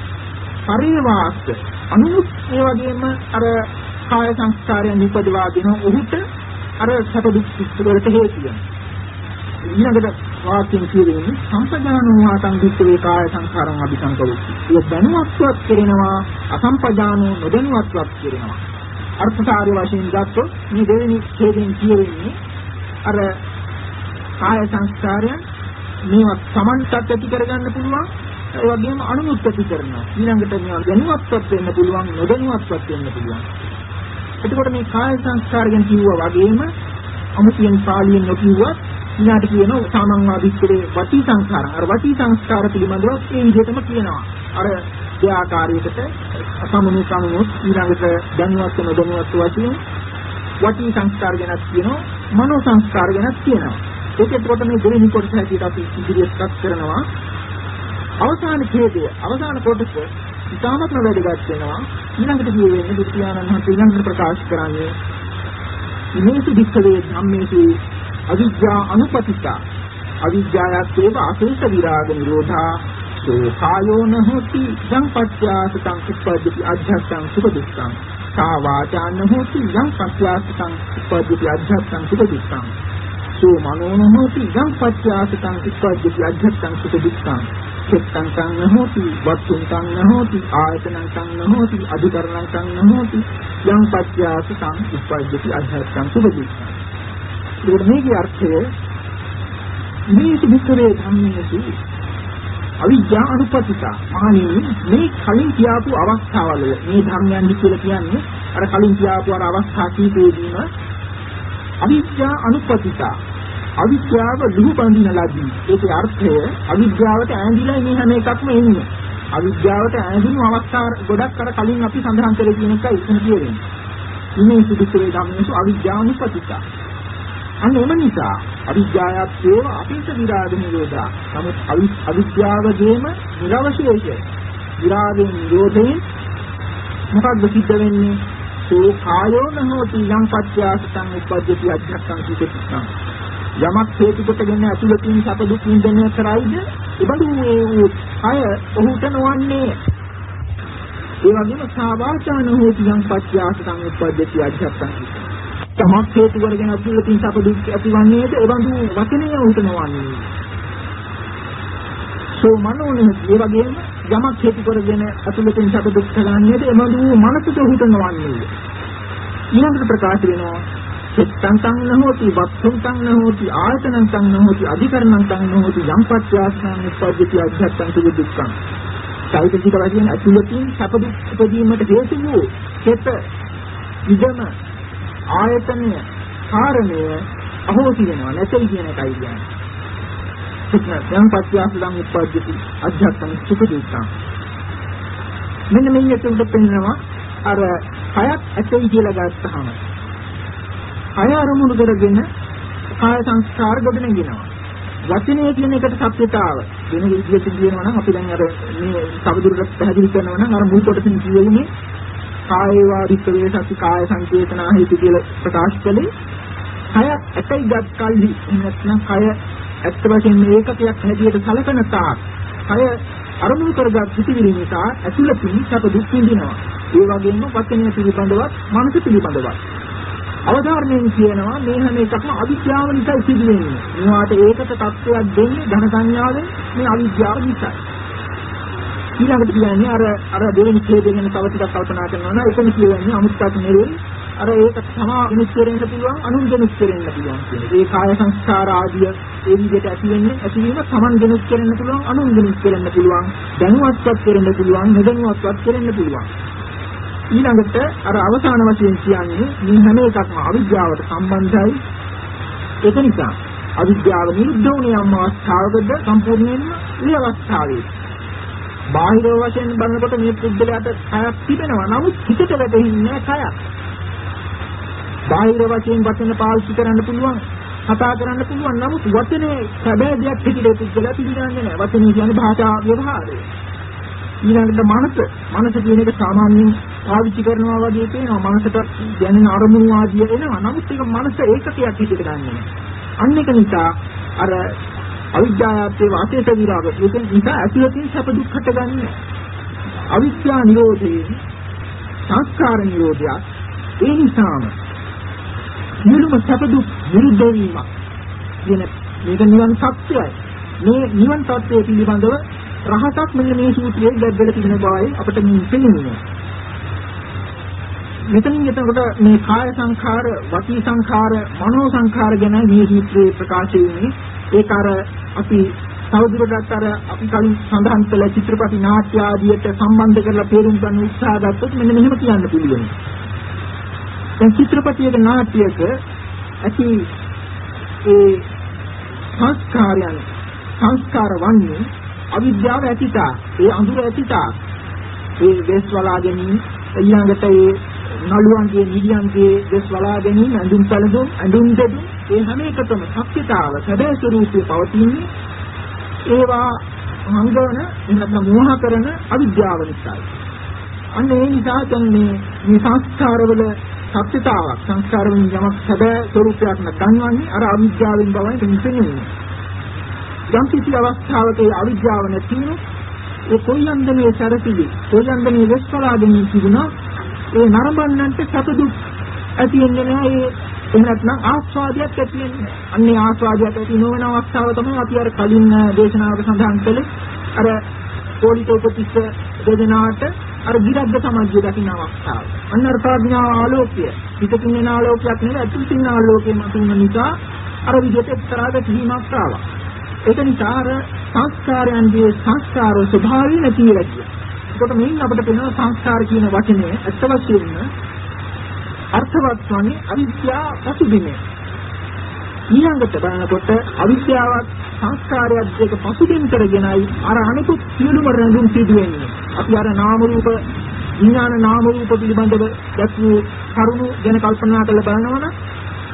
පරිවාස අනුත් ඒ වගේම අර කාය සංස්කාරයන් නිපදවා දෙන ඔහුට අර සැප දුක් වලට හේතු වෙනවා. ඊළඟට වාක්‍යයෙන් කියවෙන්නේ සම්පජානෝ වාතං විත්තේ කාය සංඛාරං අபிසංකරෝති. ඒ දැනුවත්වත් කරනවා, අසම්පජානෝ නොදැනුවත්වත් කරනවා. අර්ථකාරී වශයෙන් ගත්තොත් මේ දෙවෙනි ඡේදයෙන් කියවෙන්නේ අර කාය සංස්කාරයන් මේවා සමන්තත් ඇති කරගන්න පුළුවන්, ඒ වගේම අනුමුත් ඇති කරනවා. ඊළඟට මේවා දැනුවත්වත් වෙන්න පුළුවන්, නොදැනුවත්වත් වෙන්න පුළුවන්. එතකොට මේ කාය සංස්කාරයන් කිව්වා වගේම අමුතියෙන් පාලියෙන් නොකියුවත් ඊළාට කියනවා සාමංවාදීත්වයේ වචී සංස්කාර. අර වචී සංස්කාර පිළිබඳව ඒ විදිහටම කියනවා. අර දෙආකාරයකට සමුනුසමුනුත් ඊළඟට දැනුවත් නොදැනුවත් වශයෙන් වචී සංස්කාර ගැනත් කියනවා, මනෝ සංස්කාර ගැනත් කියනවා. ඒකෙත් කොට මේ දෙවෙනි කොටස හැටියට අපි ඉදිරියට කත් කරනවා. අවසාන ඡේදය, අවසාන කොටස ඉතාමත්ම වැදගත් වෙනවා. ඊළඟට කියවෙන්නේ බුද්ධයාණන් වහන්සේ ඊළඟට ප්‍රකාශ කරන්නේ මේසු වික්ඛවේ ධම්මේසු අවිද්‍යා අනුපතිතා අවිද්‍යාවත්වේව අශේෂ විරාග නිරෝධා කායෝන හොති යං පත්‍යාසතං උප්පජ්ජති අධ්‍යාත්මං සුඛ දුක්ඛං සා වාචාන හොති යං පත්‍යාසතං උප්පජ්ජති අධ්‍යාත්මං සුඛ දුක්ඛං සෝ මනෝන හොති යං පත්‍යාසතං උප්පජ්ජති අධ්‍යාත්මං සුඛ දුක්ඛං චිත්තං සංඝෝති වස්තුං සංඝෝති ආයතනං සංඝෝති අධිකරණං සංඝෝති යං පත්‍යාසතං උප්පජ්ජති අධ්‍යාත්මං සුඛ දුක්ඛං. මේකේ අර්ථය මේ විස්තරේ ධම්මේසු අවිද්‍යා අනුපතිතා. මහණෙනි මේ කලින් කියාපු අවස්ථාවල මේ ධර්මයන් කියලා කියන්නේ අර කලින් කියාපු අර අවස්ථා කීපෙදීම අවිද්‍යා අනුපතිතා. අවිද්‍යාව දුරු බඳින ලදී. ඒකේ අර්ථය අවිද්‍යාවට ඈඳිලා මේ හැම එකක්ම එන්නේ. අවිද්‍යාවට ඈඳුණු අවස්ථා ගොඩක් අර කලින් අපි සඳහන් කරේ කියන එකයි එතන කියන්නේ. මේ සුදුසුරේ ධම්මේසු අවිද්‍යා අනුපතිතා. අන්න එම නිසා අවිද්‍යාවත් ඒව අපිට විරාග නිරෝධා. නමුත් අවිද්‍යාවගේම නිරවශේෂය. විරාගයෙන් නිරෝධයෙන් මොකක්ද සිද්ධ වෙන්නේ? සෝ කායෝ නහෝති යම් පත්‍යාසතං උපද්දති අධ්‍යාත්මං සුඛිතං. යමක් හේතු කොටගෙන අතුලකින් සැප දුක් විඳින්න කරයිද? ඒබඳු මේ කය ඔහුට නොවන්නේ. ඒ වගේම සාවාචාන හෝති යම් පත්‍යාසතං උපද්දති අධ්‍යාත්මං. තමක් හේතු කරගෙන අතුලකින් සැප දුක් ඇතිවන්නේද? ඒබඳු වචනය ඔහුට නොවන්නේ. සෝ මනෝනේ ඒ වගේම යමක් හේතු කරගෙන අතුලකින් සැප දුක් ගන්නේද? එබඳු මනසට ඔහුට නොවන්නේ. ඊළඟට ප්‍රකාශ වෙනවා චිත්තං තං නහෝති වක්ඛං තං නහෝති ආයතනං තං නහෝති අධිකරණං තං නහෝති යම් පත්‍යාසං උපද්දති අධ්‍යාත්මං සුදුක්ඛං. සායිතික වශයෙන් අතුලකින් සැප දුක් උපදීමට හේතු වූ චිත්ත විදම ආයතනය කාරණය අහෝසි වෙනවා නැtei කියන එකයි කියන්නේ. යම් පත්‍යාසං උපද්දති අධ්‍යාත්මං සුදුක්ඛං. මෙන්න මේක උඩ පෙන්නනවා අර කයක් ඇතයි කියලා ගත්තාම කය අරමුණු කරගෙන කාය සංස්කාර ගොඩනගෙනවා. වචනය කියන එකට සත්‍යතාව වෙන විදිහට කියනවා නම් අපි දැන් අර මේ සමදුරට පැහැදිලි කරනවා නම් අර මුල් කොටසින් කියවෙන්නේ කායේ වාදිත වේසති කාය සංකේතනා හේතු කියලා ප්‍රකාශ කළේ කය ඇතයි ගත් කල්හි නැත්නම් කය ඇත්ත වශයෙන්ම ඒකකයක් හැටියට සැලකන තාක් කය අරමුණු කරගත් සිටිවිලි නිසා ඇතුළතින් සැප දුක් විඳිනවා. ඒ වගේම වචනය පිළිබඳවත් මනස පිළිබඳවත් අවධාරණයෙන් කියනවා මේ හැම එකක්ම අවිද්‍යාව නිසා සිදු වෙන්නේ. මේවාට ඒකට තත්ත්වයක් දෙන්නේ ධන සංඥාවෙන් මේ අවිද්‍යාව නිසා. ඊළඟට කියන්නේ අර දෙවෙනි ඡේදයෙන් තව ටිකක් කල්පනා කරනවා නම් එතන කියන්නේ අමුත්තක් නෙවෙයි. අර ඒක තමා විනිශ්චය කරන්න පුළුවන් අනුන් විනිශ්චය කරන්න පුළුවන් කියන්නේ. ඒ කාය සංස්කාර ආදිය ඒ විදිහට ඇතිවීම තමන් විනිශ්චය කරන්න පුළුවන් අනුන් විනිශ්චය කරන්න පුළුවන් දැනුවත්වත් කරන්න පුළුවන් නොදැනුවත්වත් කරන්න පුළුවන්. ඊළඟට අර අවසාන වශයෙන් කියන්නේ මේ හැම එකක්ම අවිද්‍යාවට සම්බන්ධයි. ඒක නිසා අවිද්‍යාව නිරුද්ධ වුණේ යම් අවස්ථාවකද සම්පූර්ණයෙන්ම මේ අවස්ථාවේ. බාහිර වශයෙන් බලනකොට මේ පුද්ගලයාට කයක් තිබෙනවා. නමුත් හිතට වැටෙන්නේ කයක්. බාහිර වශයෙන් වචන පාවිච්චි කරන්න පුළුවන්, කතා කරන්න පුළුවන්. නමුත් වචනේ සැබෑ දෙයක් පිටිට පුද්ගලයා පිළිගන්නේ නැහැ. වචනේ කියන්නේ භාෂා ව්‍යවහාරය. ඊළඟට මනස කියන එක සාමාන්‍යයෙන් පාවිච්චි කරනවා වගේ පේනවා. මනසට දැනෙන අරමුණු ආදිය එනවා. නමුත් ඒක මනස ඒකකයක් හිතට ගන්නෙ නෑ. අන්න ඒක නිසා අර අවිද්‍යාවේ වාසයට විරාග ඒක නිසා ඇතුළතින් සැප දුක් හටගන්නේ. අවිද්‍යා නිරෝධේ සංස්කාර නිරෝධය. ඒ නිසාම නිරුම සැප දුක් විරුද්ධ වීම කියන මේක නිවන් සත්‍යයි. මේ නිවන් සත්‍යය පිළිබඳව රහසක් මෙන්න මේ සූත්‍රයේ දැක්වෙලා තියෙන බවයි අපිට තේරෙන්නේ. මෙතනින් එතකොට මේ කාය සංඛාර, වාචී සංඛාර, මනෝ සංඛාර ගැන මේ සූත්‍රයේ ප්‍රකාශ වෙන්නේ. ඒක අර අපි තවදුරටත් අර අපි කලින් සඳහන් කළ චිත්‍රපටි නාට්‍ය ආදියට සම්බන්ධ කරලා තේරුම් ගන්න උත්සාහ ගත්තොත් මෙන්න මෙහෙම කියන්න පුළුවන්. දැන් චිත්‍රපටියක නාට්‍යයක ඇති ඒ සංස්කාර වන්නේ අවිද්‍යාව ඇතිතා, ඒ අඳුර ඇතිතා, ඒ වෙස් වලා ගැනීම, ඊළඟට ඒ නළුවන්ගේ නිදියන්ගේ වෙස් වලා ගැනීම, ඇඳුම් පැළඳුම්, ඇඳුම් දෙදුම්, ඒ හැම එකටම සත්‍යතාව සැබෑ ස්වરૂපයේ පවතින්නේ ඒවා හංගවන එන්නත් මෝහ කරන අවිද්‍යාව නිසායි. අන්න ඒ නිසා තමයි මේ සංස්කාරවල සත්‍යතාවක්, සංස්කාරවලින් යමක් සැබෑ ස්වરૂපයක් නැත්නම්වන්නේ අර අවිද්‍යාවෙන් බවයි තේරෙන්නේ. යම් කිසි අවස්ථාවක අවිද්‍යාව නැති වුණොත් ඒ කොයින්දමේ සැරසිලි කොයින්දමේ වෙස්වලාගෙන තිබුණා ඒ නරඹන්නන්ට සැප දුක් ඇති වෙන්නේ නැහැ. ඒ නැත්නම් ආස්වාදයක් ඇති වෙන්නේ. අන්නේ ආස්වාදයක් ඇති නොවන අවස්ථාව තමයි අපි අර කලින් දේශනාවක සඳහන් කළේ අර පොලිටෝපතිස්ස දෙදෙනාට අර විරද්ධ සමාජය දකින්න අවස්ථාව. අන්න අර ප්‍රඥා ආලෝකය පිටකින් එන ආලෝකයක් නෙවෙයි ඇතුළතින් ආලෝකය මතුවන නිසා අර විදිහට එක්තරාද කිහිමක් ආවා. ඒක නිසා අර සංස්කාරයන්ගේ සංස්කාර ස්වභාවය නැති වෙලා ගියා. ඒකට මෙයින් අපිට පේනවා සංස්කාර කියන වචනේ ඇත්ත වශයෙන්ම අර්ථවත් වන්නේ අවිද්‍යාව පසුබිමේ. ඊළඟට බලනකොට අවිද්‍යාවත් සංස්කාරයත් දෙක පසුබිම් කරගෙනයි අර අනිකුත් සියලුම රැඳුම් සිදු වෙන්නේ. අපි අර නාම රූප විඥාන නාම රූප පිළිබඳව දැක්වූ කරුණු ගැන කල්පනා කරලා බලනවනම්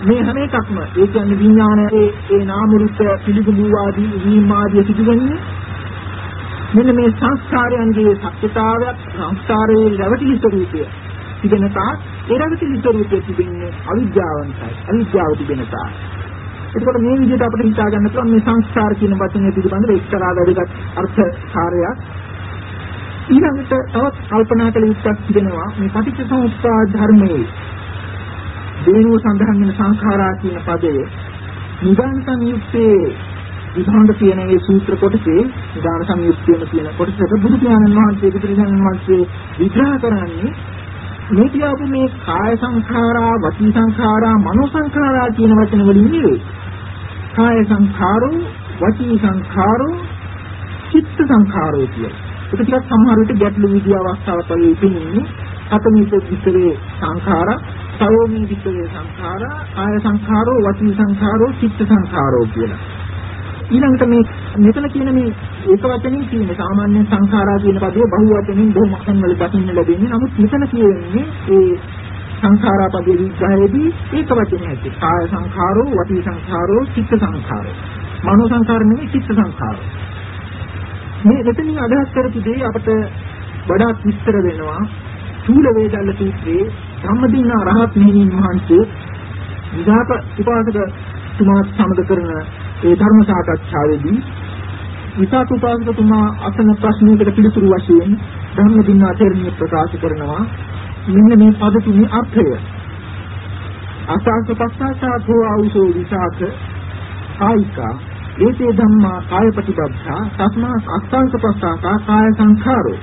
මේ හැම එකක්ම ඒ කියන්නේ විඥානයේ ඒ නාම රූප පිළිබඳ ආදී විමාදී සිදුවන්නේ මෙන්න මේ සංස්කාරයන්ගේ සත්‍යතාවයක් සංස්කාරයේ රැවටිලි ස්වરૂපය තිබෙන තාක් ඒ රැවටිලි ස්වરૂපය තිබෙන්නේ අවිද්‍යාවන්තයි අවිද්‍යාව තිබෙන තාක්. එතකොට මේ විදිහට අපිට හිතා ගන්න පුළුවන් මේ සංස්කාර කියන වචනේ පිළිබඳව එක්තරා වැදගත් අර්ථකාරයක්. ඊළඟට තවත් කල්පනා කළ යුත්තක් තිබෙනවා මේ පටිච්චසමුප්පාද ධර්මයේ දේනුව සඳහන් වෙන සංඛාරා කියන පදයේ නිදාන සංයුත්තේ විභාග කියන ඒ සූත්‍ර කොටසේ නිදාන සංයුත්තේම කියන කොටසට බුදු පියාණන් වහන්සේ බුදුරජාණන් වහන්සේ විග්‍රහ කරන්නේ මේ කියපු මේ කාය සංඛාරා වචී සංඛාරා මනෝ සංඛාරා කියන වචන වලින් නෙවෙයි. කාය සංඛාරෝ වචී සංඛාරෝ චිත්ත සංඛාරෝ කියලා. ඒක ටිකක් සමහර විට ගැටළු විදිය අවස්ථාවක් වගේ ඉන්නේ. අතමිත විතරේ සංඛාරා සෝමී විතරේ සංඛාරා කාය සංඛාරෝ වචී සංඛාරෝ චිත්ත සංඛාරෝ කියලා. ඊළඟට මේ මෙතන කියන මේ ඒක වචනින් කියන්නේ සාමාන්‍ය සංඛාරා කියන පදේ බහුව වචනින් බොහොම අසන් වල දකින්න ලැබෙන්නේ. නමුත් මෙතන කියන්නේ ඒ සංඛාරා පදේ විග්‍රහයේදී ඒක වචනේ ඇති. කාය සංඛාරෝ වචී සංඛාරෝ චිත්ත සංඛාරෝ. මනෝ සංඛාර නෙවෙයි චිත්ත සංඛාරෝ. මේ මෙතනින් අදහස් කරපු දේ අපට වඩා විස්තර වෙනවා. චූල වේදල්ල සූත්‍රයේ ධම්මදින්න රහත් මෙහෙණින් වහන්සේ විදාක උපාසක තුමා සමග කරන ඒ ධර්ම සාකච්ඡාවේදී විසාක උපාසකතුමා අසන ප්‍රශ්නයකට පිළිතුරු වශයෙන් ධම්මදින්න ආචාර්යනි ප්‍රකාශ කරනවා මෙන්න මේ පද තුනේ අර්ථය. අසංක පස්සාසාතෝ ආවුසෝ විසාක කායිකා ඒතේ ධම්මා කාය ප්‍රතිපද්ධා තස්මා අසංක පස්සාසා කාය සංඛාරෝ.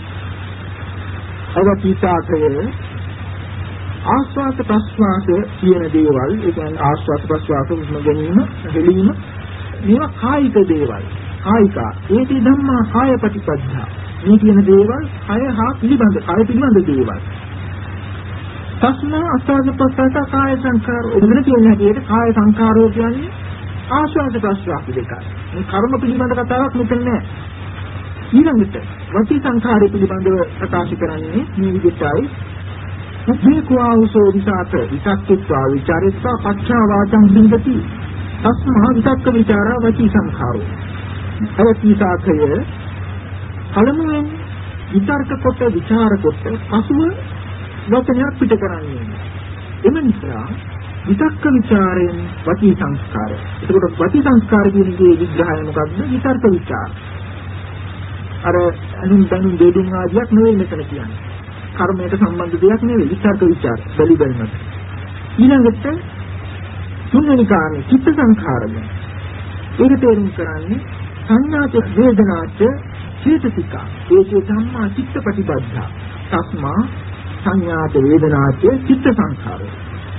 අවතිසාකයේ ආස්වාද ප්‍රස්වාස කියන දේවල් ඒ කියන්නේ ආස්වාද ප්‍රස්වාස උස්ම ගැනීම හෙලීම මේවා කායික දේවල්. කායිකා ඒටි ධම්මා කාය ප්‍රතිපද්ධා මේ කියන දේවල් කය හා පිළිබඳ කය පිළිබඳ දේවල්. තස්මා ආස්වාද ප්‍රස්වාස කාය සංඛාරෝ එතන කියන හැටියට කාය සංඛාරෝ කියන්නේ ආස්වාද ප්‍රස්වාස දෙකයි. මේ කර්ම පිළිබඳ කතාවක් මෙතන නෑ. ඊළඟට වචී සංඛාරය පිළිබඳව ප්‍රකාශ කරන්නේ මේ විදිහටයි. මේ කුආවසෝ විසාත විචක්කත්වා විචාරෙත්වා පච්චා වාචං බින්දති තස්මා විතක්ක විචාරා වචී සංඛාරෝ. අවතිසාකය කලමුෙන් විතර්ක කොට විචාර කොට පසුව වචනයක් පිට කරන්නේ. එම නිසා විතක්ක විචාරයෙන් වචී සංස්කාරය. එතකොට වචී සංස්කාර කියන්නේ විග්‍රහය මොකක්ද? විතර්ක විචාර. අර අනුන් දැනුම් දෙදුම් ආදියක් නෙවෙයි මෙතන කියන්නේ. කර්මයට සම්බන්ධ දෙයක් නෙවෙයි විචාරක විචාර බැලි බැලමක්. ඊළඟට තුන්වෙනි කාරණේ චිත්ත සංඛාරය. ඒක තේරුම් කරන්නේ සංඥාච වේදනාච චේතසිකා. ඒකේ ධම්මා චිත්ත ප්‍රතිබද්ධා. තස්මා සංඥාච වේදනාච චිත්ත සංඛාරය.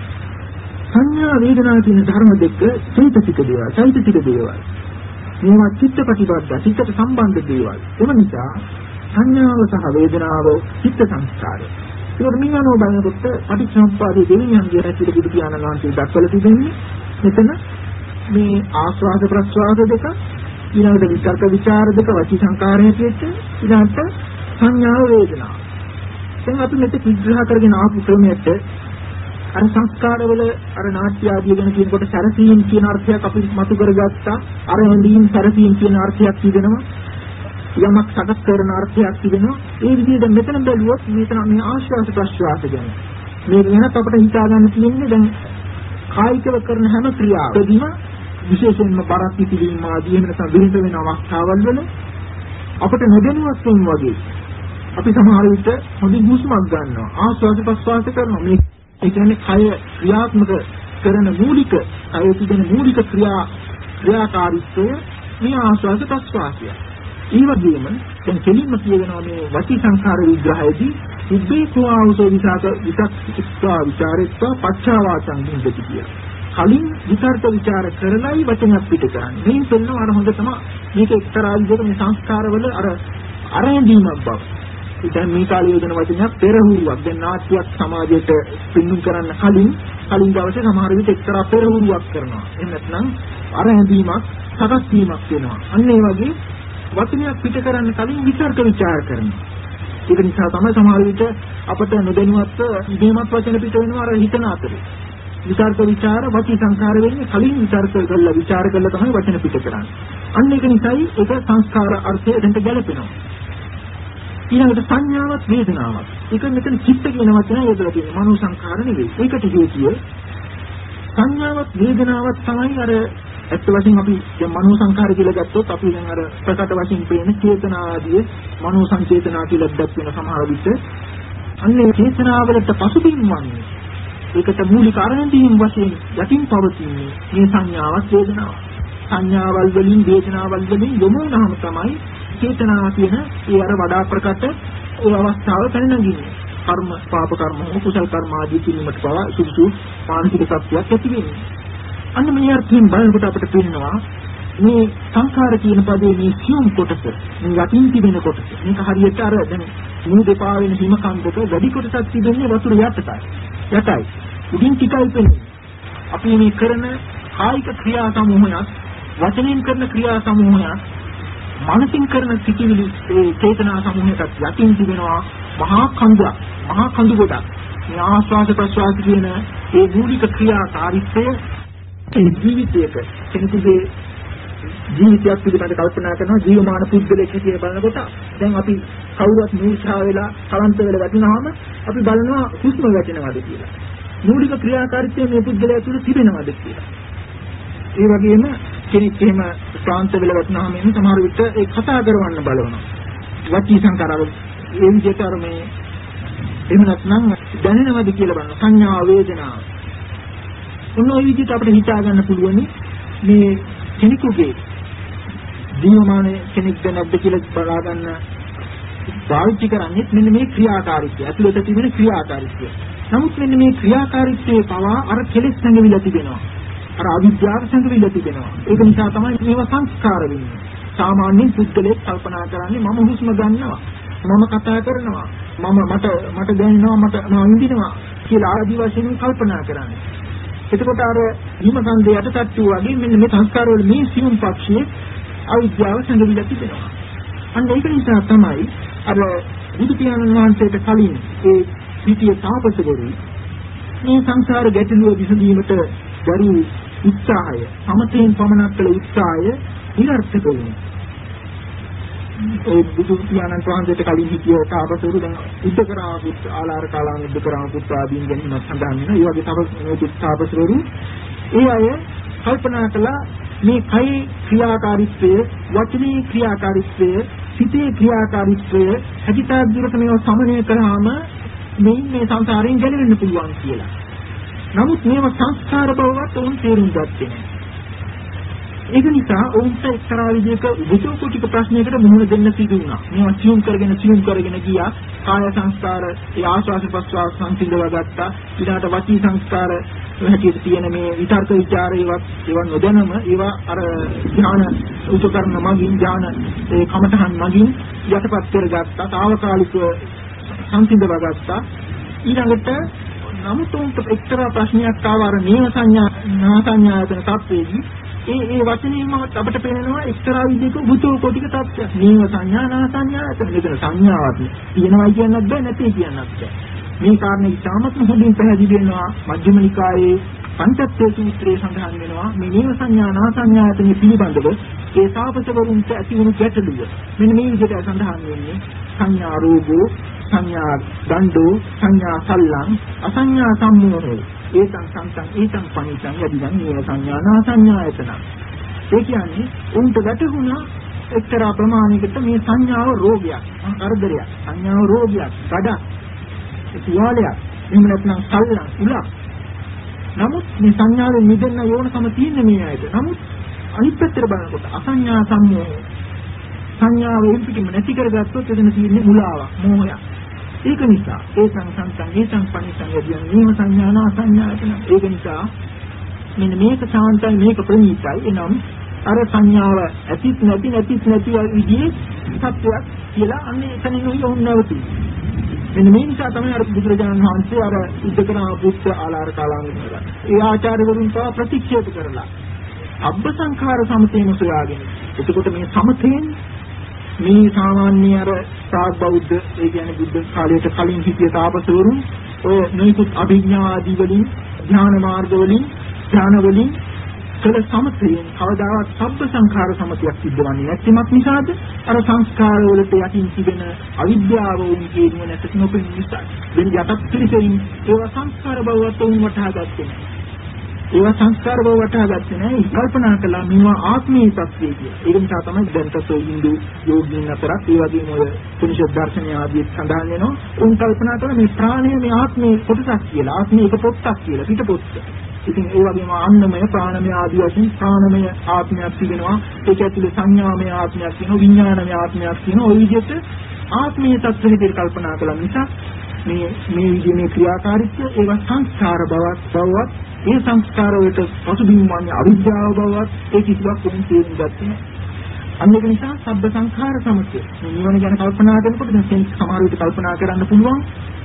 සංඥා වේදනා කියන ධර්ම දෙක චෛතසික දේවල්, චෛතසික දේවල්. මේවා චිත්ත ප්‍රතිබද්ධ, චිත්තට සම්බන්ධ දේවල්. ඒ නිසා සංඥාව සහ වේදනාව චිත්ත සංස්කාරය. ඒකට මිනිහනෝ බලනකොට පටිච්චසමුප්පාදයේ දෙවියන්ගේ රැකිට බුදු පියාණන් වහන්සේ දක්වලා තිබෙන්නේ මෙතන මේ ආස්වාද ප්‍රස්වාද දෙක, ඊළඟට විතර්ක විචාර දෙක, වචී සංකාරය කියච්ච, ඊළඟට සංඥාව වේදනාව. දැන් අපි මෙතන විග්‍රහ කරගෙන ආපු ක්‍රමයට අර සංස්කාරවල අර නාට්‍ය ආදී ගැන කියනකොට සැරසීම් කියන අර්ථයක් අපි මතු කරගත්තා. අර හැඳීම් සැරසීම් කියන අර්ථයක් තිබෙනවා. යමක් සකස් කරන අර්ථයක් තිබෙනවා. ඒ විදිහට මෙතන බැලුවොත් මෙතන මේ ආශ්වාස ප්‍රශ්වාස ගැන මේ වෙනත් අපිට හිතා ගන්න තියෙන්නේ දැන් කායිකව කරන හැම ක්‍රියාවකදීම විශේෂයෙන්ම බරක් පිළිවීම ආදී එහෙම නැත්නම් විහිද වෙන අවස්ථාවල් වල අපිට නොදැනුවත්වම වගේ අපි සමහර විට හොඳින් හුස්මක් ගන්නවා ආශ්වාස ප්‍රශ්වාස කරනවා. මේ ඒ කියන්නේ කය ක්‍රියාත්මක කරන මූලික කය තිබෙන මූලික ක්‍රියාකාරීත්වය මේ ආශ්වාස ප්‍රශ්වාසය. ඒ වගේම දැන් කෙලින්ම කියනවා මේ වචී සංඛාර විග්‍රහයේදී උබ්බේ කුආවසෝ විසාක විතක්කා විචාරෙත්වා පච්චා වාචං බින්දති කියලා. කලින් විතර්ක විචාර කරලායි වචනයක් පිට කරන්නේ. මේ පෙන්නන අර හොඳ තමයි මේක එක්තරා විදිහක මේ සංස්කාරවල අර අරැඳීමක් බව. දැන් මේ කාලේ යොදන වචනයක් පෙරහුරුවක්. දැන් නාට්‍යයක් සමාජයට පින්නුම් කරන්න කලින් දවසේ සමහර විට එක්තරා පෙරහුරුවක් කරනවා. එහෙම නැත්නම් අරැඳීමක් සකස් වීමක් වෙනවා. අන්න ඒ වගේ වචනයක් පිට කරන්න කලින් විතර්ක විචාර කරනවා. ඒක නිසා තමයි සමහර විට අපට නොදැනුවත්ව ඉදීමත් වචන පිට වෙනවා අර හිතන අතරේ. විචාරක විචාර වචී සංස්කාර වෙන්නේ කලින් විචාර කළා තමයි වචන පිට කරන්නේ. අන්න ඒක නිසායි ඒක සංස්කාර අර්ථයට ගැලපෙනවා. ඊළඟට සංඥාවක් වේදනාවක්. ඒක මෙතන චිත්ත කියන වචනය යොදලා තියෙනවා. මනෝ සංඛාර නෙවෙයි. ඒකට හේතුව සංඥාවක් වේදනාවක් තමයි අර ඇත්ත වශයෙන් අපි දැන් මනෝ සංඛාර කියලා ගත්තොත් අපි දැන් අර ප්‍රකට වශයෙන් පේන චේතනා ආදී මනෝ සංචේතනා කියලා දක්වන සමහර විට අන්නේ චේතනාවලට පසුබිම් වන්නේ ඒකට මූලික කාරණේදීන් වශයෙන් යටින් පවතින්නේ මේ සංඥාවක් වේදනාවක්. සංඥාවල් වලින් වේදනාවල් වලින් යොමු වුණාම තමයි චේතනාව කියන ඒ අර වඩා ප්‍රකට ඒ අවස්ථාව පැන නගින්නේ. කර්ම පාප කර්ම කුසල කර්ම ආදී කිරීමට පවා සුසු මානසික සත්‍යයක් ඇති වෙන්නේ. අන්න මේ අර්ථයෙන් බලනකොට අපිට පේනවා මේ සංඛාර කියන පදේ මේ සියුම් කොටස මේ යටින් තිබෙන කොටස මේක හරියට අර දැන් මුළු දෙපා වෙන හිම කන්දක වැඩි කොටසක් තිබෙන්නේ වතුර යටයි උඩින් ටිකයි පෙනෙන්නේ. අපි මේ කරන කායික ක්‍රියා සමූහයක් වචනෙන් කරන ක්‍රියා සමූහයක් මනසින් කරන සිතිවිලි ඒ චේතනා සමූහයකට යටින් තිබෙනවා මහා කඳු ගොඩක්. මේ ආස්වාද ප්‍රසවාස කියන ඒ මූලික ක්‍රියාකාරීත්වය ඒ ජීවිතයක කෙනෙකුගේ ජීවිතයක් පිළිබඳ කල්පනා කරනවා ජීවමාන පුද්ගලයෙක් කියලා බලනකොට දැන් අපි කවුරුත් මූර්ඡා වෙලා කලන්ත වෙලා වැටුනහම අපි බලනවා හුස්ම වැටෙනවද කියලා. මූලික ක්‍රියාකාරීත්වය මේ පුද්ගලයා තුළ තිබෙනවද කියලා. ඒ වගේම කෙනෙක් එහෙම ශාන්ත වෙලා වැටුනහම එන්නේ සමහර විට ඒ කතා කරවන්න බලනවා. වචී සංකාරව ඒ විදිහට අර මේ එහෙම නැත්නම් දැනෙනවද කියලා බලනවා. සංඥා වේදනාව ඔන්න ඔය විදිහට අපිට හිතා ගන්න පුළුවන් මේ කෙනෙකුගේ ජීවමාන කෙනෙක්ද නැද්ද කියලා බලා ගන්න පාවිච්චි කරන්නේ මෙන්න මේ ක්‍රියාකාරීත්වය. ඇතුළත තිබෙන ක්‍රියාකාරීත්වය. නමුත් මෙන්න මේ ක්‍රියාකාරීත්වයේ පවා අර කෙලෙස් සංගවිලා තිබෙනවා. අර අවිද්‍යාව සංගවිලා තිබෙනවා. ඒක නිසා තමයි මේවා සංස්කාර වෙන්නේ. සාමාන්‍යයෙන් පුද්ගලෙක් කල්පනා කරන්නේ මම හුස්ම ගන්නවා. මම කතා කරනවා. මට දැනෙනවා මම ඉඳිනවා කියලා ආදී වශයෙන් කල්පනා කරන්නේ. එතකොට අර හිමකන්දේ යටටට්ටු වගේ මෙන්න මේ සංස්කාර වල මේ සියුම් පක්ෂයේ අවිද්‍යාව සංගවිලා තිබෙනවා. අන්න ඒක නිසා තමයි අර බුදු පියාණන් වහන්සේට කලින් ඒ පිටිය තාපසවරු මේ සංසාර ගැටලුව විසඳීමට දරූ උත්සාහය සමතෙන් පමනක් කළ උත්සාහය නිර්ර්ථක වුණා. ඒ බුදු පියාණන් වහන්සේට කලින් හිටිය තාපසවරු දැන් උද්දකරා පුත් ආලාර කාලාන උද්දකරා පුත් ආදීන් ගැන සඳහන් වෙනවා. ඒ වගේ තව තාපසවරු ඒ අය කල්පනා කළා මේ කයි ක්‍රියාකාරීත්වය වචනේ ක්‍රියාකාරීත්වය සිතේ ක්‍රියාකාරීත්වය හැකිතාක් දුරට මේවා සමනය කරාම මේ සංසාරයෙන් ගැලවෙන්න පුළුවන් කියලා. නමුත් මේවා සංස්කාර බවවත් උන් තේරුම් ගත්තේ නැහැ. ඒක නිසා ඔවුන්ට එක්තරා විදිහක උපසෝපටික ප්‍රශ්නයකට මුහුණ දෙන්න සිදු වුණා. මේවා සියුම් කරගෙන ගියා. කාය සංස්කාර, ඒ ආස්වාද ප්‍රස්වාස සංසිඳව ගත්තා. ඊට වචී සංස්කාර හැටියට තියෙන මේ විතර්ක ਵਿਚාර ඒවා නොදැනම ඒවා අර ඥාන උපකරණ මගින් ඥාන ඒ කමඨහන් මගින් යටපත් කරගත්තා. తాවකාලිකව සංසිඳව ගත්තා. ඊළඟට නමුත් උන්ට එක්තරා ප්‍රශ්නයක් ආවා. අර නේව සංඥා නාසඤ්ඤායතන තත්වයේදී ඒ වචනේම අපිට පේනවා එක්තරා විදිහක බුතෝපෝටික තත්ත්වයක්. නේව සංඥා නාසඤ්ඤායතන මෙතන සංඥාවක් තියෙනවා කියන්නත් බෑ නැති කියන්නත් බෑ. මේ කාරණේ ඉතාමත් හොඳින් පැහැදිලි වෙනවා මජ්ක්‍ධිම නිකායේ පංචත්ත්‍ය සූත්‍රයේ සඳහන් වෙනවා මේ නේව සංඥා නාසඤ්ඤායතන පිළිබඳව ඒ තාපසවරුන්ට ඇති වුණු ගැටලුව. මෙන්න මේ විදිහට සඳහන් වෙන්නේ සංඥා රෝගෝ සංඥා දණ්ඩෝ සංඥා සල්ලං අසංඥා සම්මෝහෝ ඒතං සංතං ඒතං පනිතං යදිදං නේව සංඥා නාසඤ්ඤායතන. ඒ කියන්නේ උන්ට ගැටුණා එක්තරා ප්‍රමාණයකට මේ සංඥාව රෝගයක්, කරදරයක්, සංඥාව රෝගයක්, ගඩක්, තුවාලයක්, එහෙම නැත්නම් සල්ලං උලක්. නමුත් මේ සංඥාවෙන් මිදෙන්න ඕනකම තියෙන මේ ඇයිද? නමුත් අනිත් පැත්තට බලනකොට අසංඥා සම්මෝහය සංඥාවෙන් පිටින්ම නැති කරගත්තොත් එතන තියෙන්නේ මුලාවක්, මෝහයක්. ඒක නිසා ඒකං සංතං ඒතං පනිතං යදියන් නීව සංඥානා සංඥායතන. ඒක නිසා මෙන්න මේක සාන්තයි මේක ප්‍රණීතයි. එනම් අර සංඥාව ඇතිත් නැති විදිහේ සත්‍යයක් කියලා අන්නේ එතනින් උන් නැවතුයි. මෙන්න මේ නිසා තමයි අර බුදුරජාණන් වහන්සේ අර උද්දකරා පුත්ත ආලාර කාලාම කියලා. ඒ ආචාර්යවරුන් පවා ප්‍රතික්ෂේප කරලා අබ්බ සංඛාර සමතේම සොයාගෙන. එතකොට මේ සමතේන් මේ සාමාන්‍ය අර සාග් බෞද්ධ ඒ කියන්නේ බුද්ධ කාලයට කලින් හිටිය තාපසවරුන් ඔය නොයිකුත් අභිඥා ආදී වලින් ධ්‍යාන මාර්ග වලින් ධ්‍යාන වලින් කළ සමතයෙන් කවදාවත් සබ්බ සංඛාර සමතයක් සිද්ධවන්නේ නැතිමත් නිසාද අර සංස්කාර වලට යටින් තිබෙන අවිද්‍යාව වුන්ගේ නුවණට නොපෙනෙන නිසා වෙන යටත් පිළිසෙයින් ඒවා සංස්කාර බවට උන් වටහාගත්තේ නැහැ. ඒවා සංස්කාර බව වටහාගත්තේ නැහැ. කල්පනා කළා මේවා ආත්මීය සත්‍යය කියලා. ඒක නිසා තමයි දැන්තත් හින්දු යෝගීන් අතරත් ඒ වගේම ඔය පුනිෂ දර්ශනය ආදී සඳහන් වෙනවා. උන් කල්පනා කරන මේ ප්‍රාණය මේ ආත්මයේ කොටසක් කියලා. ආත්මයේ එක පොත්තක් කියලා පිටපොත්ත. ඉතින් ඒ වගේම අන්නමය ප්‍රාණමය ආදී වශයෙන් ප්‍රාණමය ආත්මයක් තිබෙනවා. ඒක ඇතුලේ සංඥාමය ආත්මයක් තියෙනවා. විඥානමය ආත්මයක් තියෙනවා. ওই විදිහට ආත්මීය තත්ත්වෙ විදිහට කල්පනා කළා නිසා මේ විදිහේ ක්‍රියාකාරීත්වය ඒවා සංස්කාර බවත් ඒ සංස්කාර වලට පසුබිම් වන්නේ අවිද්‍යාව බවත් ඒ කිසිවක් උන් තේරුම් ගත්තේ නැහැ. අන්න ඒක නිසා සබ්බ සංඛාර සමතය. මේ නිවන ගැන කල්පනා කරනකොට දැන් සමහර විට කල්පනා කරන්න පුළුවන්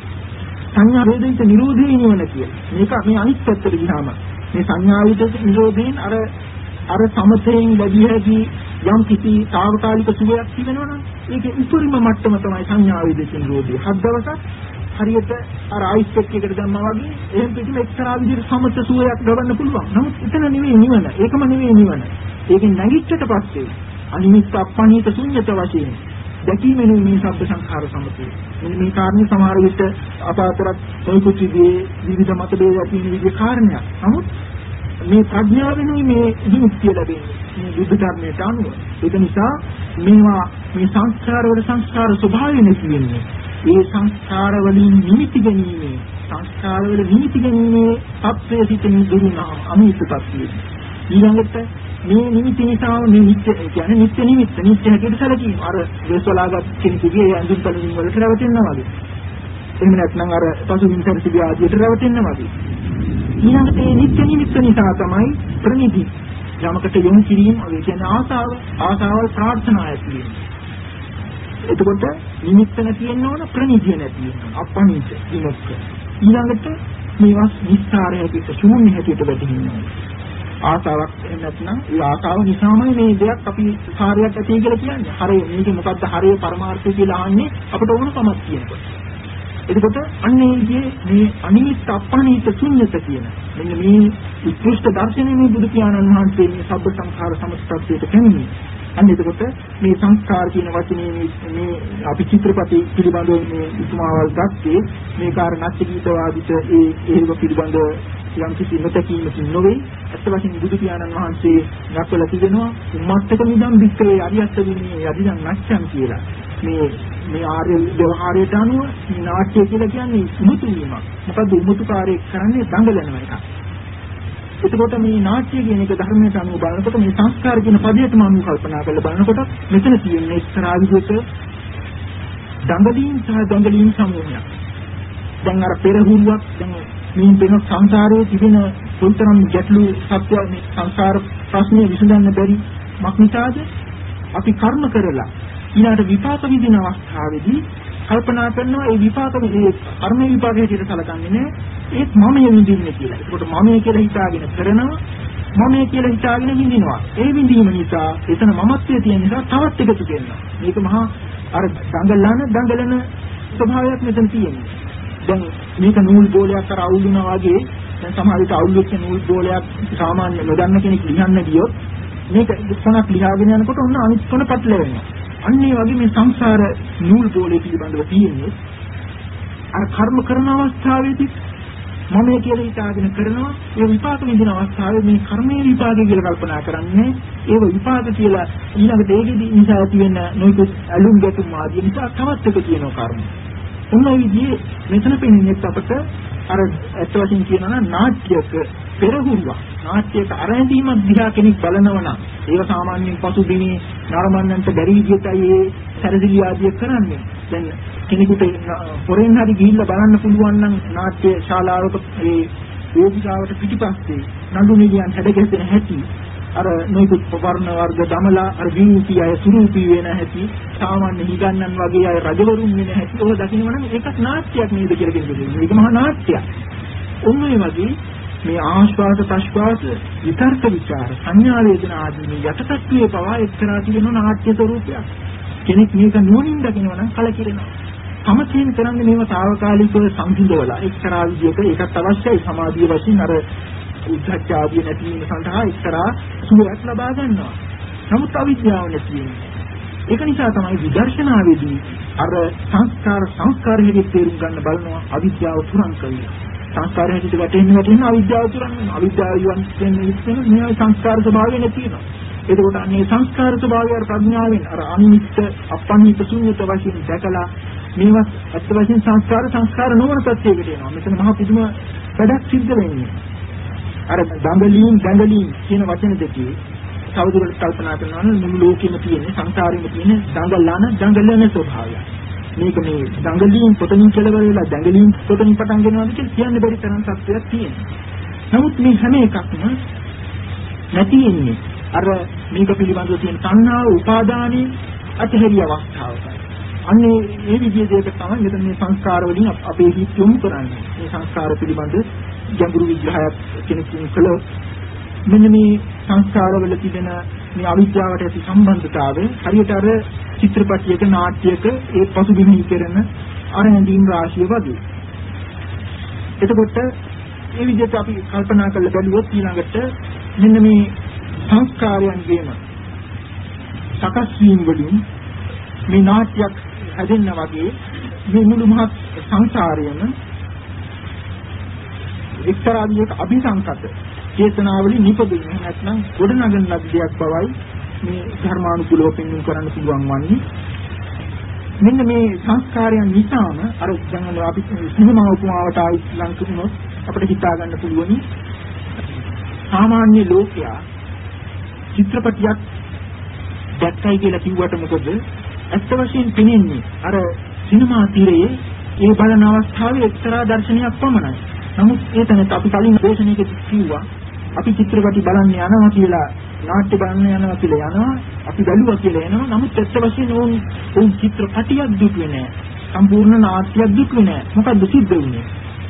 සංඥා වේදිත නිරෝධී නිවන කියලා. මේක මේ අනිත් පැත්තට ගියාම මේ සංඥා වේදිත නිරෝධයෙන් අර සමතයෙන් ලැබිය හැකි යම් කිසි తాවකාලික සුවයක් තිබෙනවනම් ඒකේ උතුරිම මට්ටම තමයි සංඥා වේදිත නිරෝධය. හත් දවසක් හරියට අර අයිස් එකකට දැම්මා වගේ එහෙම පිටින් එක්තරා විදිහට සමත සුවයක් ගවන්න පුළුවන්. නමුත් එතන නෙවෙයි නිවන. ඒකම නෙවෙයි නිවන. ඒකෙන් නැගිට්ටට පස්සේ අනිමිත් අපණීත ශුන්්‍යත වශයෙන් දැකීමෙන් මේ සබ්බ සංඛාර සමතේ. මේ කාරණේ සමහර විට අප අතරත් මොකුත් විවිධ මත බෙදලා තියෙන විදිහේ කාරණයක්. නමුත් මේ ප්‍රඥාවෙනුයි මේ විමුක්තිය ලැබෙන්නේ. මේ බුද්ධ ධර්මයට අනුව. ඒක නිසා මේවා මේ සංස්කාර වල සංස්කාර ස්වභාවය නැති වෙන්නේ. ඒ සංස්කාර වලින් නිමිති ගැනීම සංස්කාර වල නිමිති ගැනීම සත්‍යය සිටින් දුරුනා අනිත්‍යපත්තිය. ඊළඟට මේ නිමිති නිසා මේ නිත්‍ය කියන්නේ නිත්‍ය නිමිත්ත නිත්‍ය හැටියට සැලකීම. අර දේශවලාගත් කෙනෙකුගේ ඇඳුම් පැළඳුම් වලට රැවටෙනවා වගේ. එහෙම නැත්නම් අර පසුබිම් සැරසිලි ආදියට රැවටෙනවා වගේ. ඊළඟට මේ නිත්‍ය නිමිත්ත නිසා තමයි ප්‍රනිධි යමකට යොමු කිරීම ඒ කියන්නේ ආසාවල් ප්‍රාර්ථනා ඇති වෙනවා. එතකොට නිමිත්ත නැති වෙන්න ඕන ප්‍රනිධිය නැති වෙන්න අපණිත විමුක්ත. ඊළඟට මේවා නිස්සාර හැටියට ශූන්‍ය හැටියට වැටෙනවා. ආසාවක් නැත්නම් ඒ ආසාව නිසාමයි මේ දෙයක් අපි කාර්යයක් ඇති කියලා කියන්නේ. හරය මේක මොකද්ද හරය පරමාර්ථය කියලා අහන්නේ අපිට ඕන කමක් කියනකොට. එතකොට අන්නේ මේ අනිමිත් අපණිත ශූන්‍යත කියන මෙන්න මේ උත්කෘෂ්ඨ දර්ශනයේ මේ බුදු පියාණන් වහන්සේ මේ සබ්බ සංඛාර සමස්තත්වයට පැමිණි. අන්න එතකොට මේ සංස්කාර කියන වචනේ මේ අපි චිත්‍රපටි පිළිබඳව මේ උතුමාවල් ගත්තේ මේ කාරණාත් ගීතවාදිත ඒව පිළිබඳව යම් කිසි නොතකීමකින් නොවේ. අත් වශයෙන් බුදු පියාණන් වහන්සේ දක්වලා තිබෙනවා උම්මත්තක නිදම් වික්‍රේ අරියත් විනේ යදිදන් නැච්ඡන් කියලා. මේ ආර්ය ව්‍යවහාරයට අනුව මේ නාට්‍ය කියලා කියන්නේ උමුතු වීමක්. මොකද උමුතුකාරයෙක් කරන්නේ දඟලන එකක්. එතකොට මේ නාට්‍ය කියන එක ධර්මයට අනුව බලනකොට මේ සංස්කාර කියන පදයටම අනුව කල්පනා කරලා බලනකොට මෙතන තියෙන එක්තරා විදිහක දඟලීම් සහ දඟලීම් සමූහයක්. දැන් අර පෙරහුරුවක් දැන් මේ වෙන සංසාරයේ තිබෙන කොයිතරම් ගැටලු සත්‍ය මේ සංසාර ප්‍රශ්නේ විසඳන්න බැරි මක්නිසාද අපි කර්ම කරලා ඊළඟට විපාක විදින අවස්ථාවේදී කල්පනා කරනවා ඒ විපාක මේ කර්ම විපාක හැටියට සැලකන්නේ නැහැ ඒත් මමයේ විඳින්නේ කියලා. ඒකට මමයේ කියලා හිතාගෙන කරනවා මමයේ කියලා හිතාගෙන විඳිනවා. ඒ විඳීම නිසා එතන මමත්වයේ තියෙන නිසා තවත් එකතු වෙනවා. මේක මහා අර දඟලන ස්වභාවයක් මෙතන තියෙනවා. දැන් මේක නූල් බෝලයක් අර අවුල් වුණා වගේ දැන් සමහර විට අවුල් වෙච්ච නූල් බෝලයක් සාමාන්‍ය නොදන්න කෙනෙක් ලියන්න ගියොත් මේක කොනක් ලියාගෙන යනකොට ඔන්න අනිත් කොන පැටලෙනවා. අන්න ඒ වගේ මේ සංසාර නූල් බෝලේ පිළිබඳව තියෙන්නේ අර කර්ම කරන අවස්ථාවේදී මම කියලා හිතාගෙන කරනවා ඒ විපාක විඳින අවස්ථාවේ මේ කර්මයේ විපාකය කියලා කල්පනා කරන්නේ ඒව විපාක කියලා ඊළඟට ඒකෙදි නිසා ඇති වෙන නොයෙකුත් අලුම් ගැටුම් ආදී නිසා තවත් එක තියෙනවා කර්ම. ඔන්න ඔය විදිහේ මෙතන පෙනෙන්නේ අපට අර ඇත්ත වශයෙන් කියනවා නම් නාට්‍යක පෙරහුරුවක් නාට්‍යයක අරැඳීමක් දිහා කෙනෙක් බලනවා නම් ඒක සාමාන්‍යයෙන් පසුබිමේ නරඹන්නන්ට බැරි විදිහටයි ඒ සැරසිලි ආදිය කරන්නේ. දැන් කෙනෙකුට පොරෙන් හරි ගිහිල්ලා බලන්න පුළුවන් නම් නාට්‍ය ශාලාවක ඒ වේදිකාවට පිටිපස්සේ නඩු නිලියන් හැඩගැසෙන හැටි අර නොයෙකුත් වර්ණ වර්ග දමලා අර විමුක්තිය අය සුරූපී වෙන හැටි සාමාන්‍ය හිගන්නන් වගේ අය රජවරුන් වෙන හැටි ඔය දකින්න නම් ඒකත් නාට්‍යයක් නේද කියලා කියනවා. මේක මහා නාට්‍යයක්. ඔන්නේ වගේ මේ ආශ්වාස ප්‍රශ්වාස විතර්ක විචාර සංඥා වේදනා ආදී මේ යටතත්වයේ පවා එක්තරා තිබෙන නාට්‍ය ස්වරූපයක්. කෙනෙක් මේක නුවණින් දකිනවා නම් කලකිරෙනවා. සමථයෙන් කරන්නේ මේව తాවකාලිකව සංසිඳවලා එක්තරා විදියක ඒකත් අවශ්‍යයි සමාධිය වශයෙන් අර උද්ධච්ච ආදී නැති වීම සඳහා එක්තරා සුවයක් ලබා ගන්නවා. නමුත් අවිද්‍යාව නැති වෙනවා. ඒක නිසා තමයි විදර්ශනාවේදී අර සංස්කාර හැටියට තේරුම් ගන්න බලනවා අවිද්‍යාව තුරන් කරනවා. සංස්කාර හැටියට වැටෙන්න අවිද්‍යාව තුරන් වෙනවා. අවිද්‍යාව යොන්න්නේ මේ සංස්කාර ස්වභාවය නැති වෙනවා. එතකොට අන්නේ සංස්කාර ස්වභාවය ප්‍රඥාවෙන් අර අනිත්‍ය අපනිත ශුන්‍යත වශයෙන් දැකලා මේවත් අත් වශයෙන් සංස්කාර නොවන සත්‍යයකට එනවා. මෙතන මහ පුදුම වැඩක් සිද්ධ වෙන්නේ. අර දඟලීම් කියන වචන දෙකේ තවදුරටත් කල්පනා කරනවා නම් මුළු ලෝකෙම තියෙන සංසාරෙම තියෙන දඟලන ස්වභාවය. මේක මේ දඟලීම් කොතනින් කෙලවර වෙලා දඟලීම් කොතනින් පටන් ගන්නවද කියලා කියන්න බැරි තරම් සත්‍යයක් තියෙනවා. නමුත් මේ හැම එකක්ම නැති වෙන්නේ අර මේක පිළිබඳව තියෙන තණ්හාව උපාදානයේ අතහැරිය අවස්ථාවකයි. අන්නේ මේ විදිහේ දෙයක තමයි මෙතන මේ සංස්කාර වලින් අපේ හිත යොමු කරන්නේ. මේ සංස්කාර පිළිබඳ ගැඹුරු විග්‍රහයක් කෙනෙකුන් කළොත් මෙන්න මේ සංස්කාරවල තිබෙන මේ අවිද්‍යාවට ඇති සම්බන්ධතාවය හරියට අර චිත්‍රපටයක නාට්‍යයක ඒ පසුබිමින් කරන අරැඳීම් රාශිය වගේ. එතකොට මේ විදිහට අපි කල්පනා කරලා බලුවොත් ඊළඟට මෙන්න මේ සංස්කාරයන්ගේම සකස් වීම වලින් මේ නාට්‍යයක් හැදෙන්න වගේ මේ මුළු මහත් සංසාරයම එක්තරා විදිහක අභිසංකත චේතනාවලින් නිපදෙන්නේ නැත්නම් ගොඩනගන ලද දෙයක් බවයි මේ ධර්මානුකූලව පෙන්වන්න කරන්න පුළුවන් වන්නේ. මෙන්න මේ සංස්කාරයන් නිසාම අර දැන් අපි සිනමා උපමාවට ආයි ලං කරනොත් අපිට හිතා ගන්න පුළුවනි සාමාන්‍ය ලෝකයා චිත්‍රපටියක් දැක්කයි කියලා කිව්වට මොකද ඇත්ත වශයෙන් පෙනෙන්නේ අර සිනමා තිරයේ ඒ බලන අවස්ථාවේ එක්තරා දර්ශනයක් පමණයි. නමුත් ඒ තැනට අපි කලින් දේශනාවකදී කිව්වා අපි චිත්‍රපටි බලන්න යනවා කියලා නාට්‍ය බලන්න යනවා කියලා යනවා අපි බැලුවා කියලා එනවා. නමුත් ඇත්ත වශයෙන් ඕන් චිත්‍රපටියක් දුටුවේ නෑ. සම්පූර්ණ නාට්‍යයක් දුටුවේ නෑ. මොකද්ද සිද්ධ වුනේ?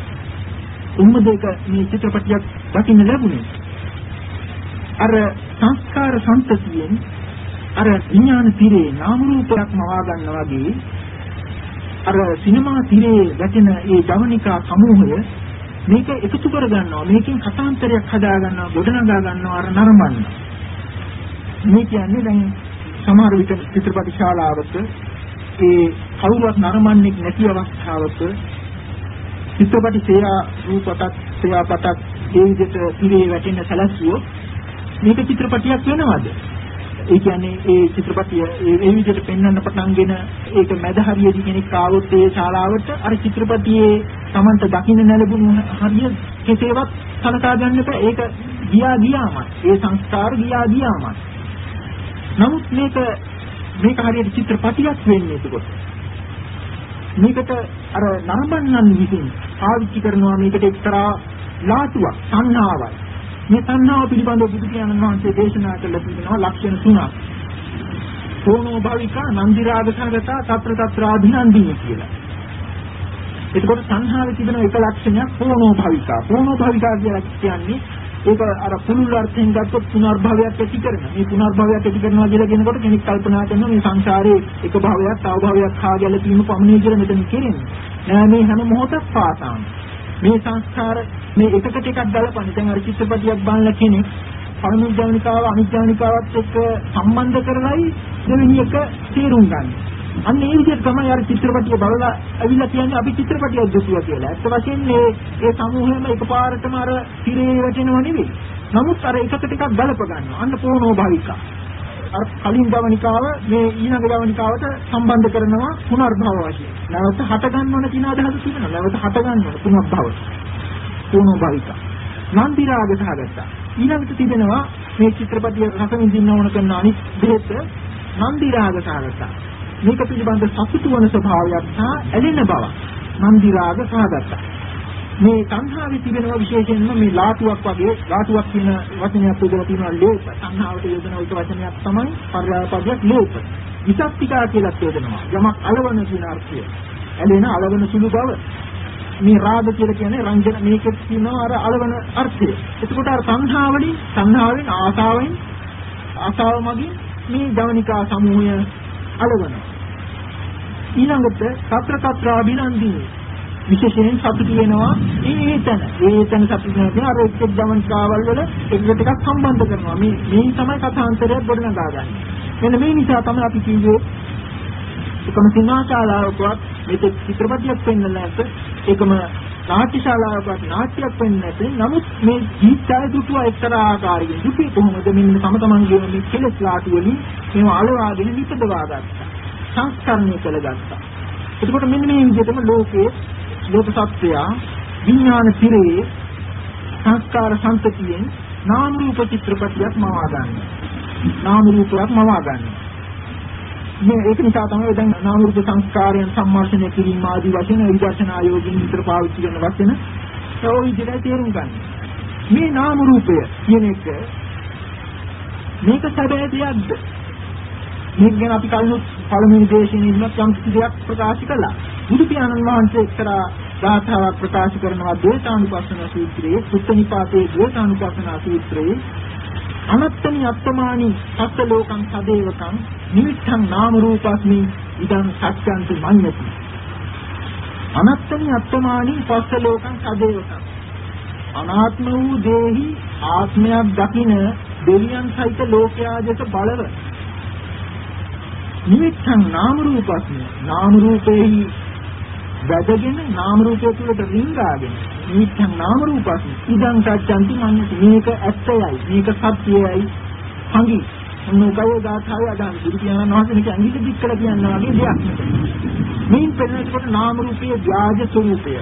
උම්මදේක මේ චිත්‍රපටියක් දකින්න ලැබුණේ. අර සංස්කාර සංතතියෙන් අර විඥාන තිරේ නාම රූපයක් මවා ගන්නවා වගේ අර සිනමා තිරේ වැටෙන ඒ ජවනිකා සමූහය මේක එකතු කර ගන්නවා. මේකෙන් කතාන්තරයක් හදා ගන්නවා, ගොඩනගා ගන්නවා, අර නරඹන්න. මේ කියන්නේ දැන් සමහර විට චිත්‍රපට ශාලාවක ඒ කවුරුවත් නරඹන්නේ නැති අවස්ථාවක චිත්‍රපට සේයා රූපපටක් සේයාපටක් ඒ විදිහට තිරේ වැටෙන සැලැස්සුවොත් මේක චිත්‍රපටියක් වෙනවද? ඒ කියන්නේ ඒ චිත්‍රපටිය ඒ විදිහට පෙන්වන්න පටන්ගෙන ඒක මැද හරියදී කෙනෙක් ආවොත් ඒ ශාලාවට අර චිත්‍රපටියේ Tamanta දකින්න ලැබුණු හරිය කෙසේවත් සලකා ගන්න බෑ. ඒක ගියාමයි. ඒ සංස්කාර ගියාමයි. නමුත් මේක හරියට චිත්‍රපටියක් වෙන්නේ එතකොට. මේකට අර නරඹන්නන් විසින් පාවිච්චි කරනවා මේකට එක්තරා ලාටුවක් සංහාවක්. මේ සංහාව පිළිබඳව බුදු පියාණන් වහන්සේ දේශනා කළ තිබෙනවා ලක්ෂණ තුනක්. සෝනෝ භවිකා නන්දි රාගසගතා తත්‍ර తත්‍රාභිනන්දිනී කියලා. එතකොට සංහාවේ තිබෙන එක ලක්ෂණයක් සෝනෝ භවිකා. සෝනෝ භවිකා කියන්නේ ඒක අර පුළුල් අර්ථයෙන් ගත්තොත් පුනර්භවයක් ඇති කරන. මේ පුනර්භවයක් ඇති කරනවා කියලා කියනකොට කෙනෙක් කල්පනා කරනවා මේ සංසාරේ එක භවයක් තව භවයක් හා ගැලපීම පමණයි කියලා මෙතන කියන්නේ. නෑ මේ හැම මොහොතක් පාසාම මේ සංස්කාර මේ එකකට එකක් ගලපන්නේ. දැන් අර චිත්තපටියක් බලන කෙනෙක් පළමුව ජවනිකාව අනිත් ජවනිකාවත් එක්ක සම්බන්ධ කරලායි දෙවෙනි එක තේරුම් ගන්න. අන්න ඒ විදිහට තමයි අර චිත්‍රපටිය බලලා අවිලා කියන්නේ අපි චිත්‍රපටියක් දුටුවා කියලා. ඇත්ත වශයෙන්ම මේ සමූහයම එකපාරටම අර තිරේ වැටෙනව නෙවෙයි. නමුත් අර එකකට එකක් ගලප ගන්නවා. අන්න පොණෝ භාවිකා. අර කලින් ජවනිකාව මේ ඊළඟ ජවනිකාවට සම්බන්ධ කරනවා පුනර්භව වශයෙන්. නැවත හට ගන්නවන කියන අදහස තිබෙනවා. නැවත හට ගන්නවන පුනර්භව. පොණෝ භාවිකා. නන්දි රාග සහගතා. ඊළඟට තිබෙනවා මේ චිත්‍රපටිය රස විඳින්න ඕන කරන අනිත් දෙයට නන්දි රාග සහගතා. මේක පිළිබඳ සතුටු වන ස්වභාවයක් සහ ඇලෙන බව නන්දි රාග සහගතා. මේ සංහාවේ තිබෙනවා විශේෂයෙන්ම මේ ලාටුවක් වගේ ලාටුවක් කියන වචනයක් උදලා තියෙනවා ලෝප. සංහාවට යොදන උත වචනයක් තමයි පර්යාපදයක් ලෝප. විසක්තිකා කියලා කියනවා. යමක් අලවන කියන අර්ථය. ඇලෙන අලවන සුළු බව. මේ රාග කියලා කියන්නේ රංජන මේකෙත් තියෙනවා අර අලවන අර්ථය. එතකොට අර සංහාවෙන් ආසාව මගින් මේ ජවනිකා සමූහය අලවනවා. ඊළඟට සත්‍ර අභිනන්දිනී විශේෂයෙන් සතුටු වෙනවා ඒතන සතුටු වෙනවා අර එක් ගමන්කාවල් වල එකට ටිකක් සම්බන්ධ කරනවා මේ තමයි කථාන්තරය ගොඩනගා ගන්න. මෙන්න මේ නිසා තමයි අපි කියන්නේ එකම සිනමා ශාලාවකවත් මේක චිත්‍රපටයක් පෙන්වන්න නැත ඒකම නාට්‍ය ශාලාවකවත් නාට්‍යයක් පෙන්වන්න නැත. නමුත් මේ ජීවිතය දුටුව එක්තරා ආකාරයකින් දුටි කොහොමද මෙන්න තම තමන්ගේ මේ කෙලෙස් ලාටු වලින් මේව අලවාගෙන විපදවා ගත්තා. සංස්කරණය කළගත්තා. එතකොට මෙන්න මේ විදිහටම ලෝක සත්‍යය විඥාන පිරේ සංස්කාර සංතතියෙන් නාම රූප චිත්‍රපටියක් මවා ගන්නවා. නාම රූපයක් මවා ගන්නවා. මේ ඒක නිසා තමයි දැන් නාම රූප සංස්කාරයන් සම්මාර්ෂණය කිරීම ආදී වශයෙන් විදර්ශනා යෝගින් විතර පාවිච්චි කරන වචන ඒ විදිහට තේරුම් ගන්න. මේ නාම රූපය කියන එක මේක සැබෑ දෙයක්ද? මේක ගැන අපි කලින් පළමුවෙනි දේශනේ ඉන්නත් යම් කිසි දෙයක් ප්‍රකාශ කළා. බුදු පියාණන් වහන්සේ එක්තරා ගාථාවක් ප්‍රකාශ කරනවා ද්වේතානුපස්සන සූත්‍රයේ, සුත්තනිපාතයේ ද්වේතානුපස්සන සූත්‍රයේ අනත්තනි අත්තමානි සත්ත ලෝකං සදේවකං නිමිත්තං නාම රූපස්මි ඉදං සත්‍යන්ති මඤ්ඤති. අනත්තනි අත්තමානි සත්ත ලෝකං සදේවකං අනාත්ම වූ දේහි ආත්මයක් දකින දෙවියන් සහිත ලෝකයා දෙස බලව නිමිත්තං නාම රූපස්මි නාම රූපේහි වැදගෙන නාම රූපය තුළට රිංගාගෙන නිමිත්තං නාම රූපස්මි ඉදං සත්‍යන්ති මඤ්ඤති. මේක ඇත්තයයි මේක සත්‍යයයි හංගි මොනකය ගාථාවේ අදහන බුදු පියාණන් වහන්සේ මේක ඇඟිලි දික් කළ කියනවා වගේ දෙයක්. මේන් පෙන්නකොට නාම රූපයේ ව්‍යාජ ස්වરૂපය.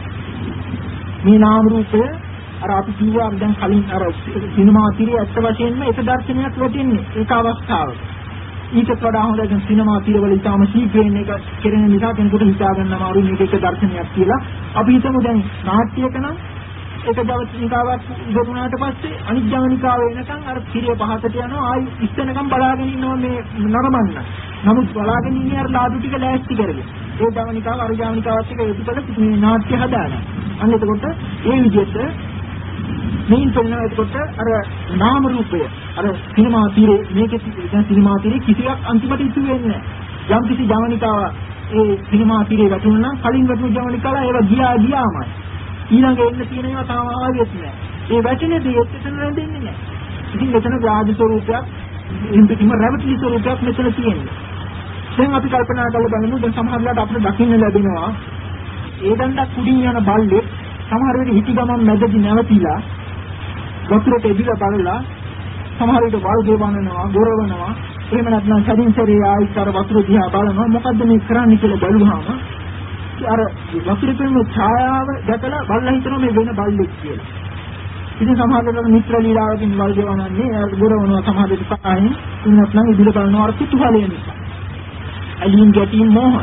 මේ නාම රූපය අර අපි කිව්වා දැන් කලින් අර සිනමා තිරේ ඇත්ත වශයෙන්ම එක දර්ශනයක් වෙටින්නේ ඒක අවස්ථාවක. ඊට වඩා හොඳ දැන් සිනමා තිරවල ඉතාම ශීඝ්‍රයෙන් එක කෙරෙන නිසා කෙනෙකුට හිතා ගන්න අමාරුයි මේක එක දර්ශනයක් කියලා. අපි හිතමු දැන් නාට්‍යයක නම් එක දවසකින්කාවක් ඉවරුණාට පස්සේ අනිත් ජවනිකාව වෙනකන් අර පිරිය පහකට යනවා ආයි ඉස්සෙනකම් බලාගෙන ඉන්නවා මේ නරඹන්න. නමුත් බලාගෙන ඉන්නේ අර ලාඩු ටික ලෑස්ති කරගෙන. ඒ ජවනිකාව අර ජවනිකාවත් එක්ක ඒකවල මේ නාට්‍ය හදාගන්න. අන්න එතකොට ඒ විදිහට මේන් තෝරනවා එතකොට අර නාම රූපය අර සිනමා තිරේ මේකේ දැන් සිනමා තිරේ කිසියක් අන්තිමට ඉතුරු වෙන්නේ නැහැ. යම් කිසි ජවනිකාව ඒ සිනමා තිරේ වැටුණා නම් කලින් වැටුණු ජවනිකාලා ඒවා ගියාමයි. ඊළඟ එන්න තියෙන ඒවා තාම ආවෙත් නැහැ. ඒ වැටෙන දේ එතන රැඳෙන්නේ නැහැ. ඉතින් මෙතන ව්‍යාජ ස්වરૂපයක්, ඉන්පිටිම රැවටිලි ස්වરૂපයක් මෙතන තියෙනවා. දැන් අපි කල්පනා කරලා බලමු දැන් සමහර වෙලාවට අපිට දකින්න ලැබෙනවා ඒ දණ්ඩක් කුඩින් යන බල්ලෙක් සමහර වෙලෙ හිටි ගමන් මැදදී නැවතිලා වතුරට එදිලා බලලා සමහර විට වල් ගෙවනවා, ගොරවනවා. එහෙම නැත්නම් සදින් සරේ ආයිත් අර වතුර දිහා බලනවා. මොකද්ද මේ කරන්නේ කියලා බලුවාම අර වතුරේ පෙනෙන ඡායාව දැකලා බල්ලා හිතනවා මේ වෙන බල්ලෙක් කියලා. ඉතින් සමහර වෙලාවට මිත්‍ර ලීලාවකින් වල් ගෙවනන්නේ ගොරවනවා සමහර විට පහයින් ඉන්නත් නම් ඉදිරිය බලනවා අර කුතුහලය නිසා. අලින් ගැටීම් මොහ.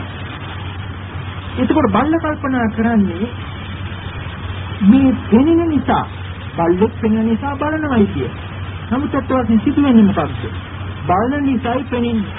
එතකොට බල්ලා කල්පනා කරන්නේ මේ පෙනෙන නිසා බල්ලෙක් පෙනෙන නිසා බලනවායි කිය. නමුත් අත්වසින් සිදුවෙන්නේ මොකක්ද? බලන නිසායි පෙනෙන්නේ.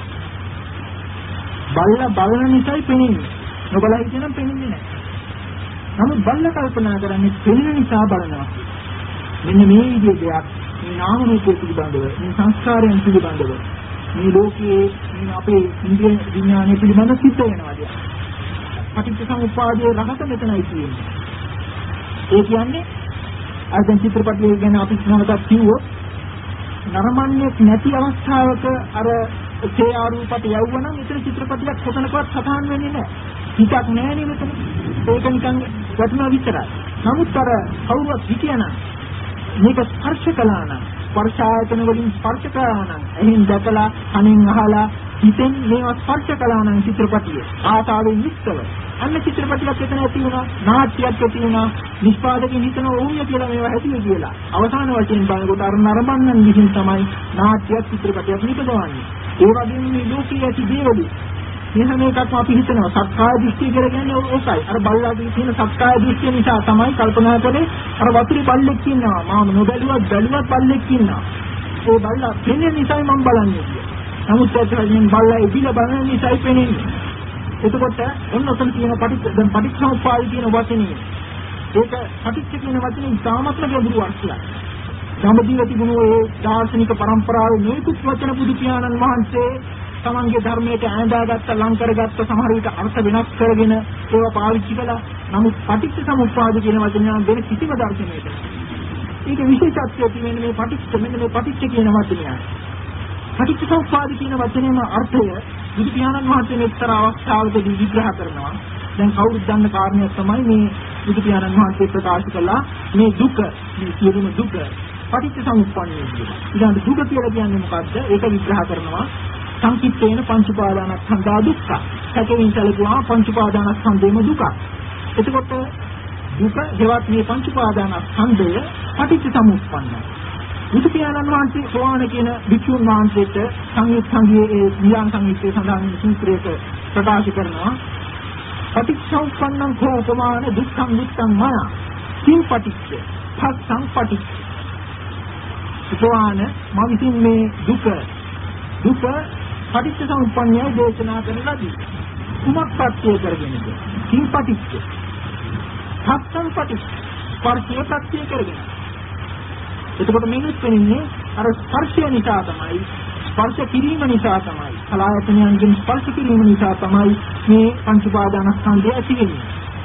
බල්ලා බලන නිසායි පෙනෙන්නේ. නොබලයි කියනම් පෙනෙන්නේ නැහැ. නමුත් බල්ලා කල්පනා කරන්නේ පෙනෙන නිසා බලනවා. මෙන්න මේ විදිහට මේ නාම රූප පිළිබඳව, මේ සංස්කාරයන් පිළිබඳව, මේ ලෝකයේ මේ අපේ ඉන්ද්‍රිය විඥානය පිළිබඳව සිද්ධ වෙනවා කියන්නේ. පටිච්චසමුප්පාදයේ රහස මෙතනයි තියෙන්නේ. ඒ කියන්නේ අර දැන් චිත්‍රපටයේ ගැන අපි මොනවද කිව්වොත් නරඹන්නේ නැති අවස්ථාවක අර ඒ ආරූපට යවුවනම් ඊතර චිත්‍රපටියක් කොතනකවත් සටහන් වෙන්නේ නැහැ. හිතක් නැහැ නේ මෙතන. ඒක නිකන් වටනවා විතරයි. නමුත් අර කවුරුත් හිතියනම් මේක ස්පර්ශ කළා නම් ස්පර්ශ ආයතන වලින් ස්පර්ශ කරනවා නම් එහෙන් දැකලා කනින් අහලා හිතෙන් මේවා ස්පර්ශ කළා නම් චිත්‍රපටිය ආසාවෙන් යුක්තව අන්න චිත්‍රපටියක් එතන ඇති වුණා, නාට්‍යයක් ඇති වුණා, නිෂ්පාදකයන් හිතන ඕනිය කියලා මේවා ඇතිවේ කියලා. අවසාන වශයෙන් බලනකොට අර නරඹන්නන් විසින් තමයි නාට්‍යයක් චිත්‍රපටයක් නිපදවන්නේ. ඒ වගේම මේ ලෝකයේ ඇති දේවලු එහෙම එකක්ම අපි හිතනවා සක්කාය දෘෂ්ටි කියලා කියන්නේ ඕකයි. අර බල්ලාගේ තියෙන සක්කාය දෘෂ්ටිය නිසා තමයි කල්පනා කරේ අර වතුරේ බල්ලෙක් ඉන්නවා. මාම නොබැලුවත් බැලුවත් බල්ලෙක් ඉන්නවා. ඒ බල්ලා පෙනෙන නිසායි මම බලන්නේ කියලා. නමුත් ඒකෙන් බල්ලා ඉදිලා බලන නිසායි පෙනෙන්නේ. එතකොට ඔන්න ඔතන තියෙන පටිච්චසමුප්පාද කියන වචනේ. ඒක පටිච්ච කියන වචනේ ඉතාමත්ම ගැඹුරු අර්ථයක්. සම්බන්ධව තිබුණු ඒ දාර්ශනික પરම්පරාවේ මේකුත් වචන බුදු පියාණන් වහන්සේ තමන්ගේ ධර්මයට ඈඳාගත්ත ලං කරගත්ත සමහර විට අර්ථ වෙනස් කරගෙන ඒවා පාවිච්චි කළා. නමුත් පටිච්ච සමුප්පාද කියන වචනය වෙන කිසිම දර්ශනයක ඒක විශේෂත්වය තියෙන්නේ මේ පටිච්ච කියන වචනයයි. පටිච්ච සමුප්පාද කියන වචනේම අර්ථය බුදු පියාණන් වහන්සේ මෙතර අවස්ථාවකදී විග්‍රහ කරනවා. දැන් කවුරුත් දන්න කාරණයක් තමයි මේ බුදු පියාණන් වහන්සේ ප්‍රකාශ කළා මේ දුක, මේ සියලුම දුක පටිච්ච සමුප්පන්නයි කියලා. ඊළඟ දුක කියලා කියන්නේ මොකද්ද? ඒක විග්‍රහ කරනවා. සංකිට්ඨේන පංච උපාදානස්කන්ධා දුක්ඛ. සැකයෙන් සැලකුවා පංච උපාදානස්කන්ධේම දුක. එතකොට දුක හේවත් මේ පංච උපාදානස්කන්ධය පටිච්ච සමුප්පන්නයි. බුදු පියාණන් වහන්සේ සෝවාන් කියන භික්ෂුන් වහන්සේට සංයුත් සංගයේ නියම් සංයුත්තේ සඳහන් සූත්‍රයක ප්‍රකාශ කරනවා. පටිච්චසමුප්පන්නං කෝ උපමාන දුක්ඛං දුක්ඛං මන සිං පටිච්ච පස්සං පටිච්ච. සෝවාන් මා විසින් මේ දුක පටිච්චසමුප්පන්නය දේශනා කරන ලදී. කුමක් පත්‍ය කරගෙනද? සිං පටිච්ච පස්සං පටිච්ච ස්පර්ශය පත්‍ය කරගෙන. එතකොට මිනිස් වෙන්නේ අර ස්පර්ශය නිසා තමයි, ස්පර්ශ කිරීම නිසා තමයි, කලායතනයන්ගෙන් ස්පර්ශ කිරීම නිසා තමයි මේ පංච උපාදානස්කන්ධය ඇති වෙන්නේ.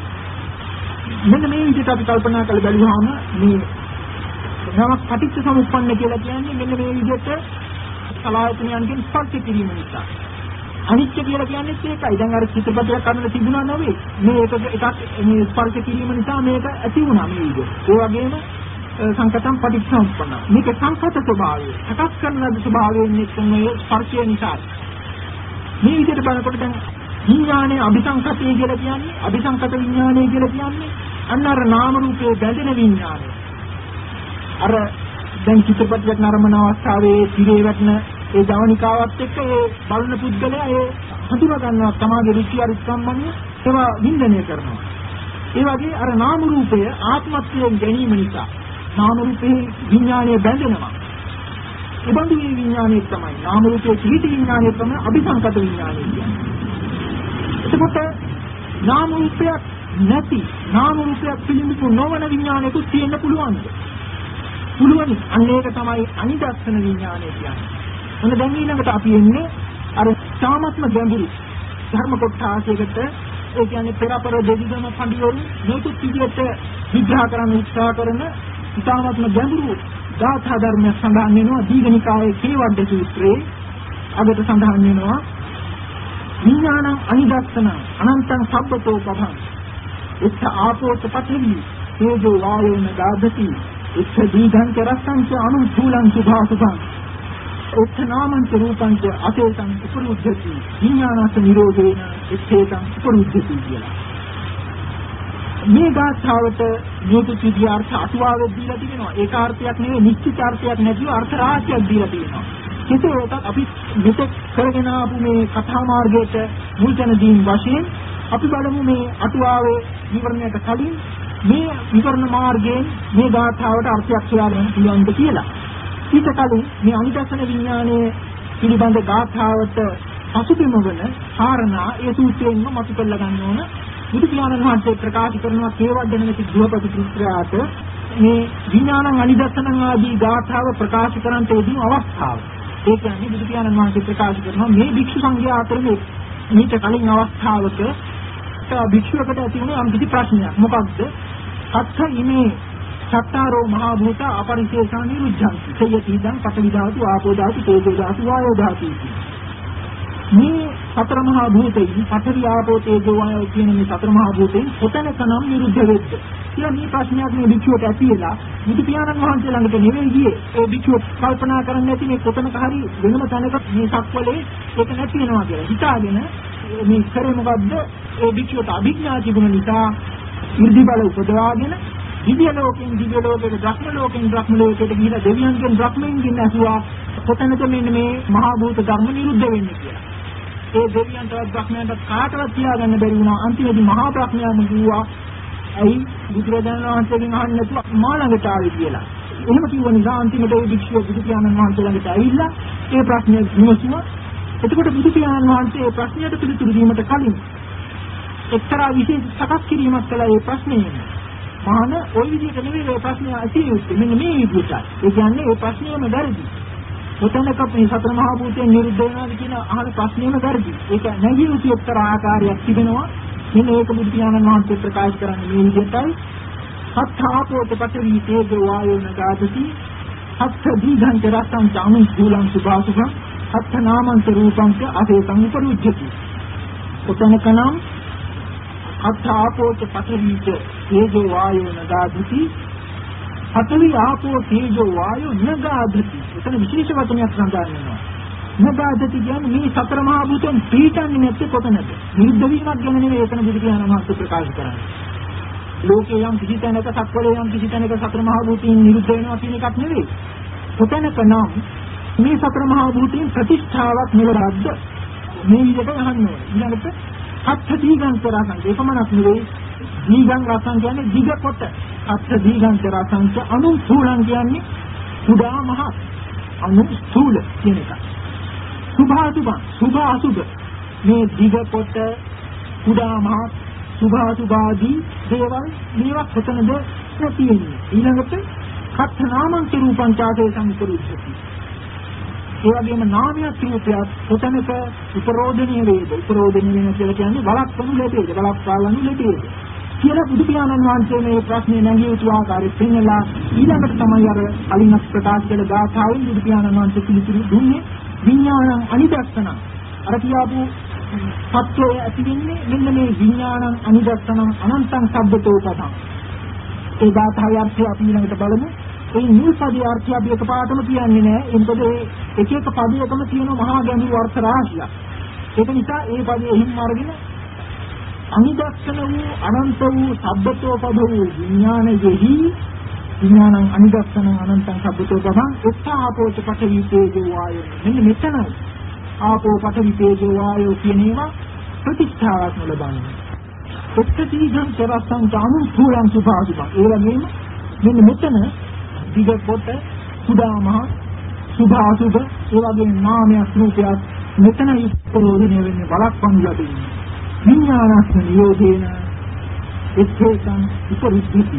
මෙන්න මේ විදිහට අපි කල්පනා කරලා බලුවාම මේ නමක් පටිච්ච සමුප්පන්න කියලා කියන්නේ මෙන්න මේ විදිහට කලායතනයන්ගෙන් ස්පර්ශ කිරීම නිසා. අනිත්‍ය කියලා කියන්නේ ඒකයි. දැන් අර චිත්‍රපටයක් කරන්න තිබුණා නෙවෙයි. මේ එකක් මේ ස්පර්ශ කිරීම නිසා මේක ඇති වුණා මේ විදිහට. ඒ වගේම සංකතම් පටිච්චසමුප්පන්න. මේක සංකත ස්වභාවය. හටස් කරන ස්වභාවයෙන් මේ ස්පර්ශය නිසා. මේ විදිහට බලනකොට දැන් විඥානයේ අபிසංකතය කියලා කියන්නේ, අபிසංකත විඥානය කියලා කියන්නේ අන්න අර නාම රූපයේ බැඳෙන විඥානය. අර දැන් චිත්‍රපටයක් නරඹන අවස්ථාවේ තිරේ වැටෙන ඒ ජවනිකාවත් එක්ක ඒ බලන පුද්ගලයා ඒ හඳුනා ගන්නවා තමාගේ රුචි අරුචිකම්මන්නේ ඒවා වින්දනය කරනවා. ඒ වගේ අර නාම රූපය ආත්මත්වයෙන් ගැනීම නිසා නාම රූපේ විඥානය බැඳෙනවා. ඒ බඳු මේ විඥානය තමයි නාම රූපයේ පිහිටි විඥානය තමයි අபிසංකත විඥානය කියන්නේ. එතකොට නාම රූපයක් නැති නාම රූපයක් පිළිඹු නොවන විඥානයකුත් තියෙන්න පුළුවන්ද? පුළුවන්. අන්න ඒක තමයි අනිදස්සන විඥානය කියන්නේ. මොන දැන් ඊළඟට අපි එන්නේ අර සාමත්ම ගැඹුරු ධර්ම කොටසයකට ඒ කියන්නේ පෙරපර දෙවිදම පඬිවරු මේකුත් විදිහට විග්‍රහ කරන්න උත්සාහ කරන ඉතාමත්ම ගැඹුරු ධාතා ධර්ම සඳහන් වෙනවා දීඝනිකායේ කේවද්ද සූත්‍රයේ අගට සඳහන් වෙනවා විඥානං අනිදස්සන අනන්තං සබ්බතෝ පභං එච්ච ආපෝත පඨවි තේජෝ වායෝන දාදති එච්ච දීඝං රසං ච අනුචූලං සුභාසුභං එච්ච නාමං ච රූපං ච අතේතං උපරුද්ධති විඥානස නිරෝධේන එච්චේතං උපරුද්ධති කියලා. මේ ගාථාවට නියුතු විද්‍යාර්ථ අටුවාවෙත් දීලා තිබෙනවා. ඒක අර්ථයක් නෙවෙයි නිශ්චිත අර්ථයක් නැතිව අර්ථ රාශියක් දීලා තියෙනවා. කෙසේ වෙතත් අපි මෙතෙක් කරගෙන ආපු මේ කථා මාර්ගයට මුල් තැන දීන් වශයෙන් අපි බලමු මේ අටුවාවේ විවරණයට කලින් මේ විවරණ මාර්ගයෙන් මේ ගාථාවට අර්ථයක් හොයාගන්න පුළුවන්ද කියලා. ඊට කලින් මේ අනිදස්සන විඥානයේ පිළිබඳ ගාථාවට පසුබිම වන කාරණා ඒ සූත්‍රයෙන්ම මතු කරලා ගන්න ඕන. බුදු පියාණන් වහන්සේ ප්‍රකාශ කරනවා කේවද්ද නැති ගෘහපති පුත්‍රයාට මේ විඥානං අනිදස්සනං ආදී ගාථාව ප්‍රකාශ කරන්නට යෙදුණු අවස්ථාව. ඒ කියන්නේ බුදු පියාණන් වහන්සේ ප්‍රකාශ කරනවා මේ භික්ෂු සංඝයා අතර මේට කලින් අවස්ථාවක භික්ෂුවකට ඇති වුණු අම්කිසි ප්‍රශ්නයක්. මොකක්ද? සත්‍ය ඉමේ සත්තාරෝ මහා භූත අපරිශේෂා නිරුද්ධං සයති ඉදං පඨවි ධාතු ආපෝ ධාතු තේජෝ ධාතු වායෝ ධාතු. මේ සතර මහා භූතයන් පඨවි ආපෝ තේජෝ වායෝ කියන මේ සතර මහා භූතයන් කොතැනකනම් නිරුද්ධ වෙද්ද කියලා මේ ප්‍රශ්නයක් මේ භික්ෂුවට ඇති වෙලා බුදු පියාණන් වහන්සේ ළඟට නෙවෙයි ගියේ. ඒ භික්ෂුව කල්පනා කරන්නේ නැති මේ කොතනක හරි වෙනම තැනක මේ සක්වලේ ඒක නැති වෙනවා කියලා හිතාගෙන මේ කරේ මොකද්ද? ඒ භික්ෂුවට අභිඥා තිබුණ නිසා ඉර්ධි බල උපදවාගෙන දිව්‍ය ලෝකෙන් දිව්‍ය ලෝකයට ධර්ම ලෝකෙන් ධර්ම ලෝකයට ගිහිලා දෙවියන්ගෙන් ධර්මයෙන් ඇසුවා කොතැනද මෙන්න මේ මහා භූත ධර්ම නිරුද්ධ වෙන්නේ කියලා. ඒ දෙවියන්ටවත් ධර්මයන්ට කාටවත් තියාගන්න බැරි වුණා. අන්තිමේදී මහා ප්‍රඥාම කිව්වා ඇයි බුදුරජාණන් වහන්සේගෙන් අහන්නේ නැතුව මා ළඟට ආවේ කියලා. එහෙම කිව්ව නිසා අන්තිමට ඒ භික්ෂුව බුදු පියාණන් වහන්සේ ළඟට ඇවිල්ලා ඒ ප්‍රශ්නේ විමසුවා. එතකොට බුදු පියාණන් වහන්සේ ඒ ප්‍රශ්නයට පිළිතුරු දීමට කලින් එක්තරා විශේෂ සකස් කිරීමක් කළා ඒ ප්‍රශ්නේ. මහාන ওই විදිහට නෙවෙයි මේ ප්‍රශ්නේ ඇති වෙන්නේ. මෙන්න මේ විදිහට. ඒ කියන්නේ ඒ ප්‍රශ්නේම වැරදි. කොතැනක මේ සතර මහා භූතයන් නිරුද්ධ වෙනවාද කියන අහන ප්‍රශ්නේම වැරදි. ඒක නැගී යුතු එක්තරා ආකාරයක් තිබෙනවා. මෙන්න ඒක බුදු පියාණන් වහන්සේ ප්‍රකාශ කරන්නේ මේ විදිහටයි. සත්තාපෝත පඨවි තේජෝ වායෝ නගාදති. සත්ත දීඝං රසං චාමි සූලං සුභාසුභං. සත්ත නාමං රූපං ච අසේතං උපරුජ්ජති. කොතැනකනම් සත්තාපෝත පඨවි තේජෝ වායෝ නගාදති. පඨවි ආපෝ තේජෝ වායෝ නගාදති. එතන විශේෂ වචනයක් සඳහන් වෙනවා. නගාදති කියන්නේ මේ සතර මහා භූතයන් පිටන්නේ නැත්තේ කොතනද? නිරුද්ධ වීමක් ගැන නෙවෙයි එතන බුදු පියාණන් වහන්සේ ප්‍රකාශ කරන්නේ. ලෝකේ යම් කිසි තැනක සක්වලේ යම් කිසි තැනක සතර මහා භූතයන් නිරුද්ධ වෙනවා කියන එකක් නෙවෙයි. කොතැනක නම් මේ සතර මහා භූතයන් ප්‍රතිෂ්ඨාවක් නෙවරද්ද මේ විදිහට අහන්න ඕනේ. ඊළඟට අත්ථ දීගං කරසං ඒකමනක් නෙවෙයි. දීගං රසං කියන්නේ දිග කොට. අත්ථ දීගං කරසං අනුස්ථූලං කියන්නේ සුදා මහ අනුස්ථූල කියන එක. සුභාසුභ මේ දිග කොට සුදා මහ සුභාසුභාදී දේවල් මේවා කොතනද තියෙන්නේ. ඊළඟට කත්ථ නාමං රූපං චාතේ සංකරුච්චති. ඒ වගේම නාමයක් රූපයක් කොතනක උපරෝධණීය වේද? උපරෝධණීය වෙන කියලා කියන්නේ බලක්වනු ලැබේද? බලක්පාලනු ලැබේද? කියලා බුදු පියාණන් වහන්සේ මේ ප්‍රශ්නේ නැගී යුතු ආකාරය පෙන්නලා ඊළඟට තමයි අර අලින් ප්‍රකාශ කළ ගාථාවෙන් බුදු පියාණන් වහන්සේ පිළිතුරු දුන්නේ විඥානං අනිදස්සනං. අර කියාපු සත්‍යය ඇති වෙන්නේ මෙන්න මේ විඥානං අනිදස්සනං අනන්තං සබ්බතෝ පදං. ඒ ගාථාවේ අර්ථය අපි ඊළඟට බලමු. ඒ නිල්පදී අර්ථය අපි එකපාරටම කියන්නේ නැහැ. ඒ මොකද එක එක පදයකම තියෙන මහා ගැඹුරු අර්ථ රාශියක්. ඒක නිසා ඒ පදයේ හිම් අරගෙන අනිදස්සන වූ අනන්ත වූ සබ්බතෝ පද වූ විඥානයෙහි විඥානං අනිදස්සන අනන්තං සබ්බතෝ පදං උත්ථාපෝච පඨවි තේජෝ වායෝ. මෙන්න මෙතන ආපෝ පඨවි තේජෝ වායෝ කියන ඒවා ප්‍රතිස්ථාවක් ලබන්නේ. උත්තරීගං චරසං චාමු සූලං සුභාසුභං. ඒ වගේම මෙන්න මෙතන දිග කොට සුදා මහ සුභාසුභ ඒ වගේ නාමයක් රූපයක් මෙතන උපරෝධණය වෙන්නේ බලක්වනු ලැබෙන්නේ. විඥානස්ස නියෝජේන එච්චේතං උපරිද්ධිති.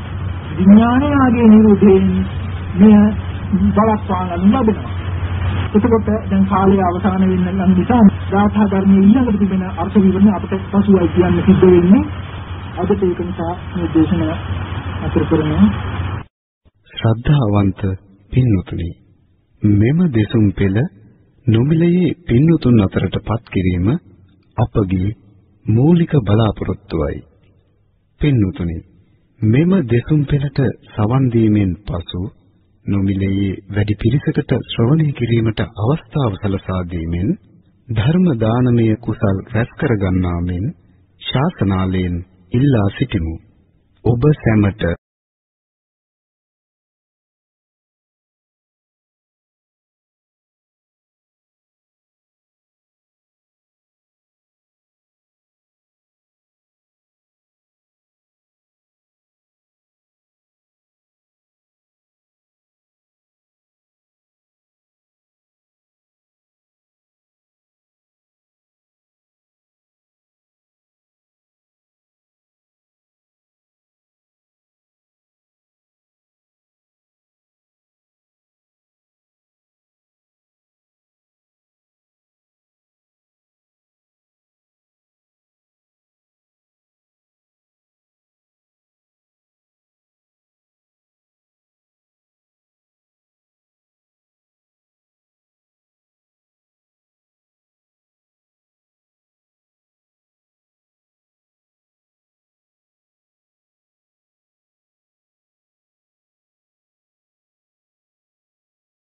විඥානයේ නිරෝධයෙන් මෙය බලක්වනු ලැබෙනවා. එතකොට දැන් කාලය අවසන් වෙන්න නම් නිසා ගාථා ධර්මයේ ඊළඟට තිබෙන අර්ථ විවරණ අපට පසුවයි කියන්න සිද්ධ වෙන්නේ. අදට ඒක නිසා මේ දේශනාව අතර කරනවා. ශ්‍රද්ධාවන්ත පින්වතුනි, මෙම දෙසුම් පෙළ නොමිලයේ පින්වතුන් අතරටපත් කිරීම අපගේ මූලික බලාපොරොත්තුවයි. පින්වතුනි, මෙම දෙසුම් පෙළට සවන් දීමෙන් පසු නොමිලයේ වැඩි පිරිසකට ශ්‍රවණය කිරීමට අවස්ථාව සලසා දීමෙන් ධර්ම දානමය කුසල් රැස් කර ගන්නා මෙන් ශාසනාලයෙන් ඉල්ලා සිටිමු. ඔබ සැමට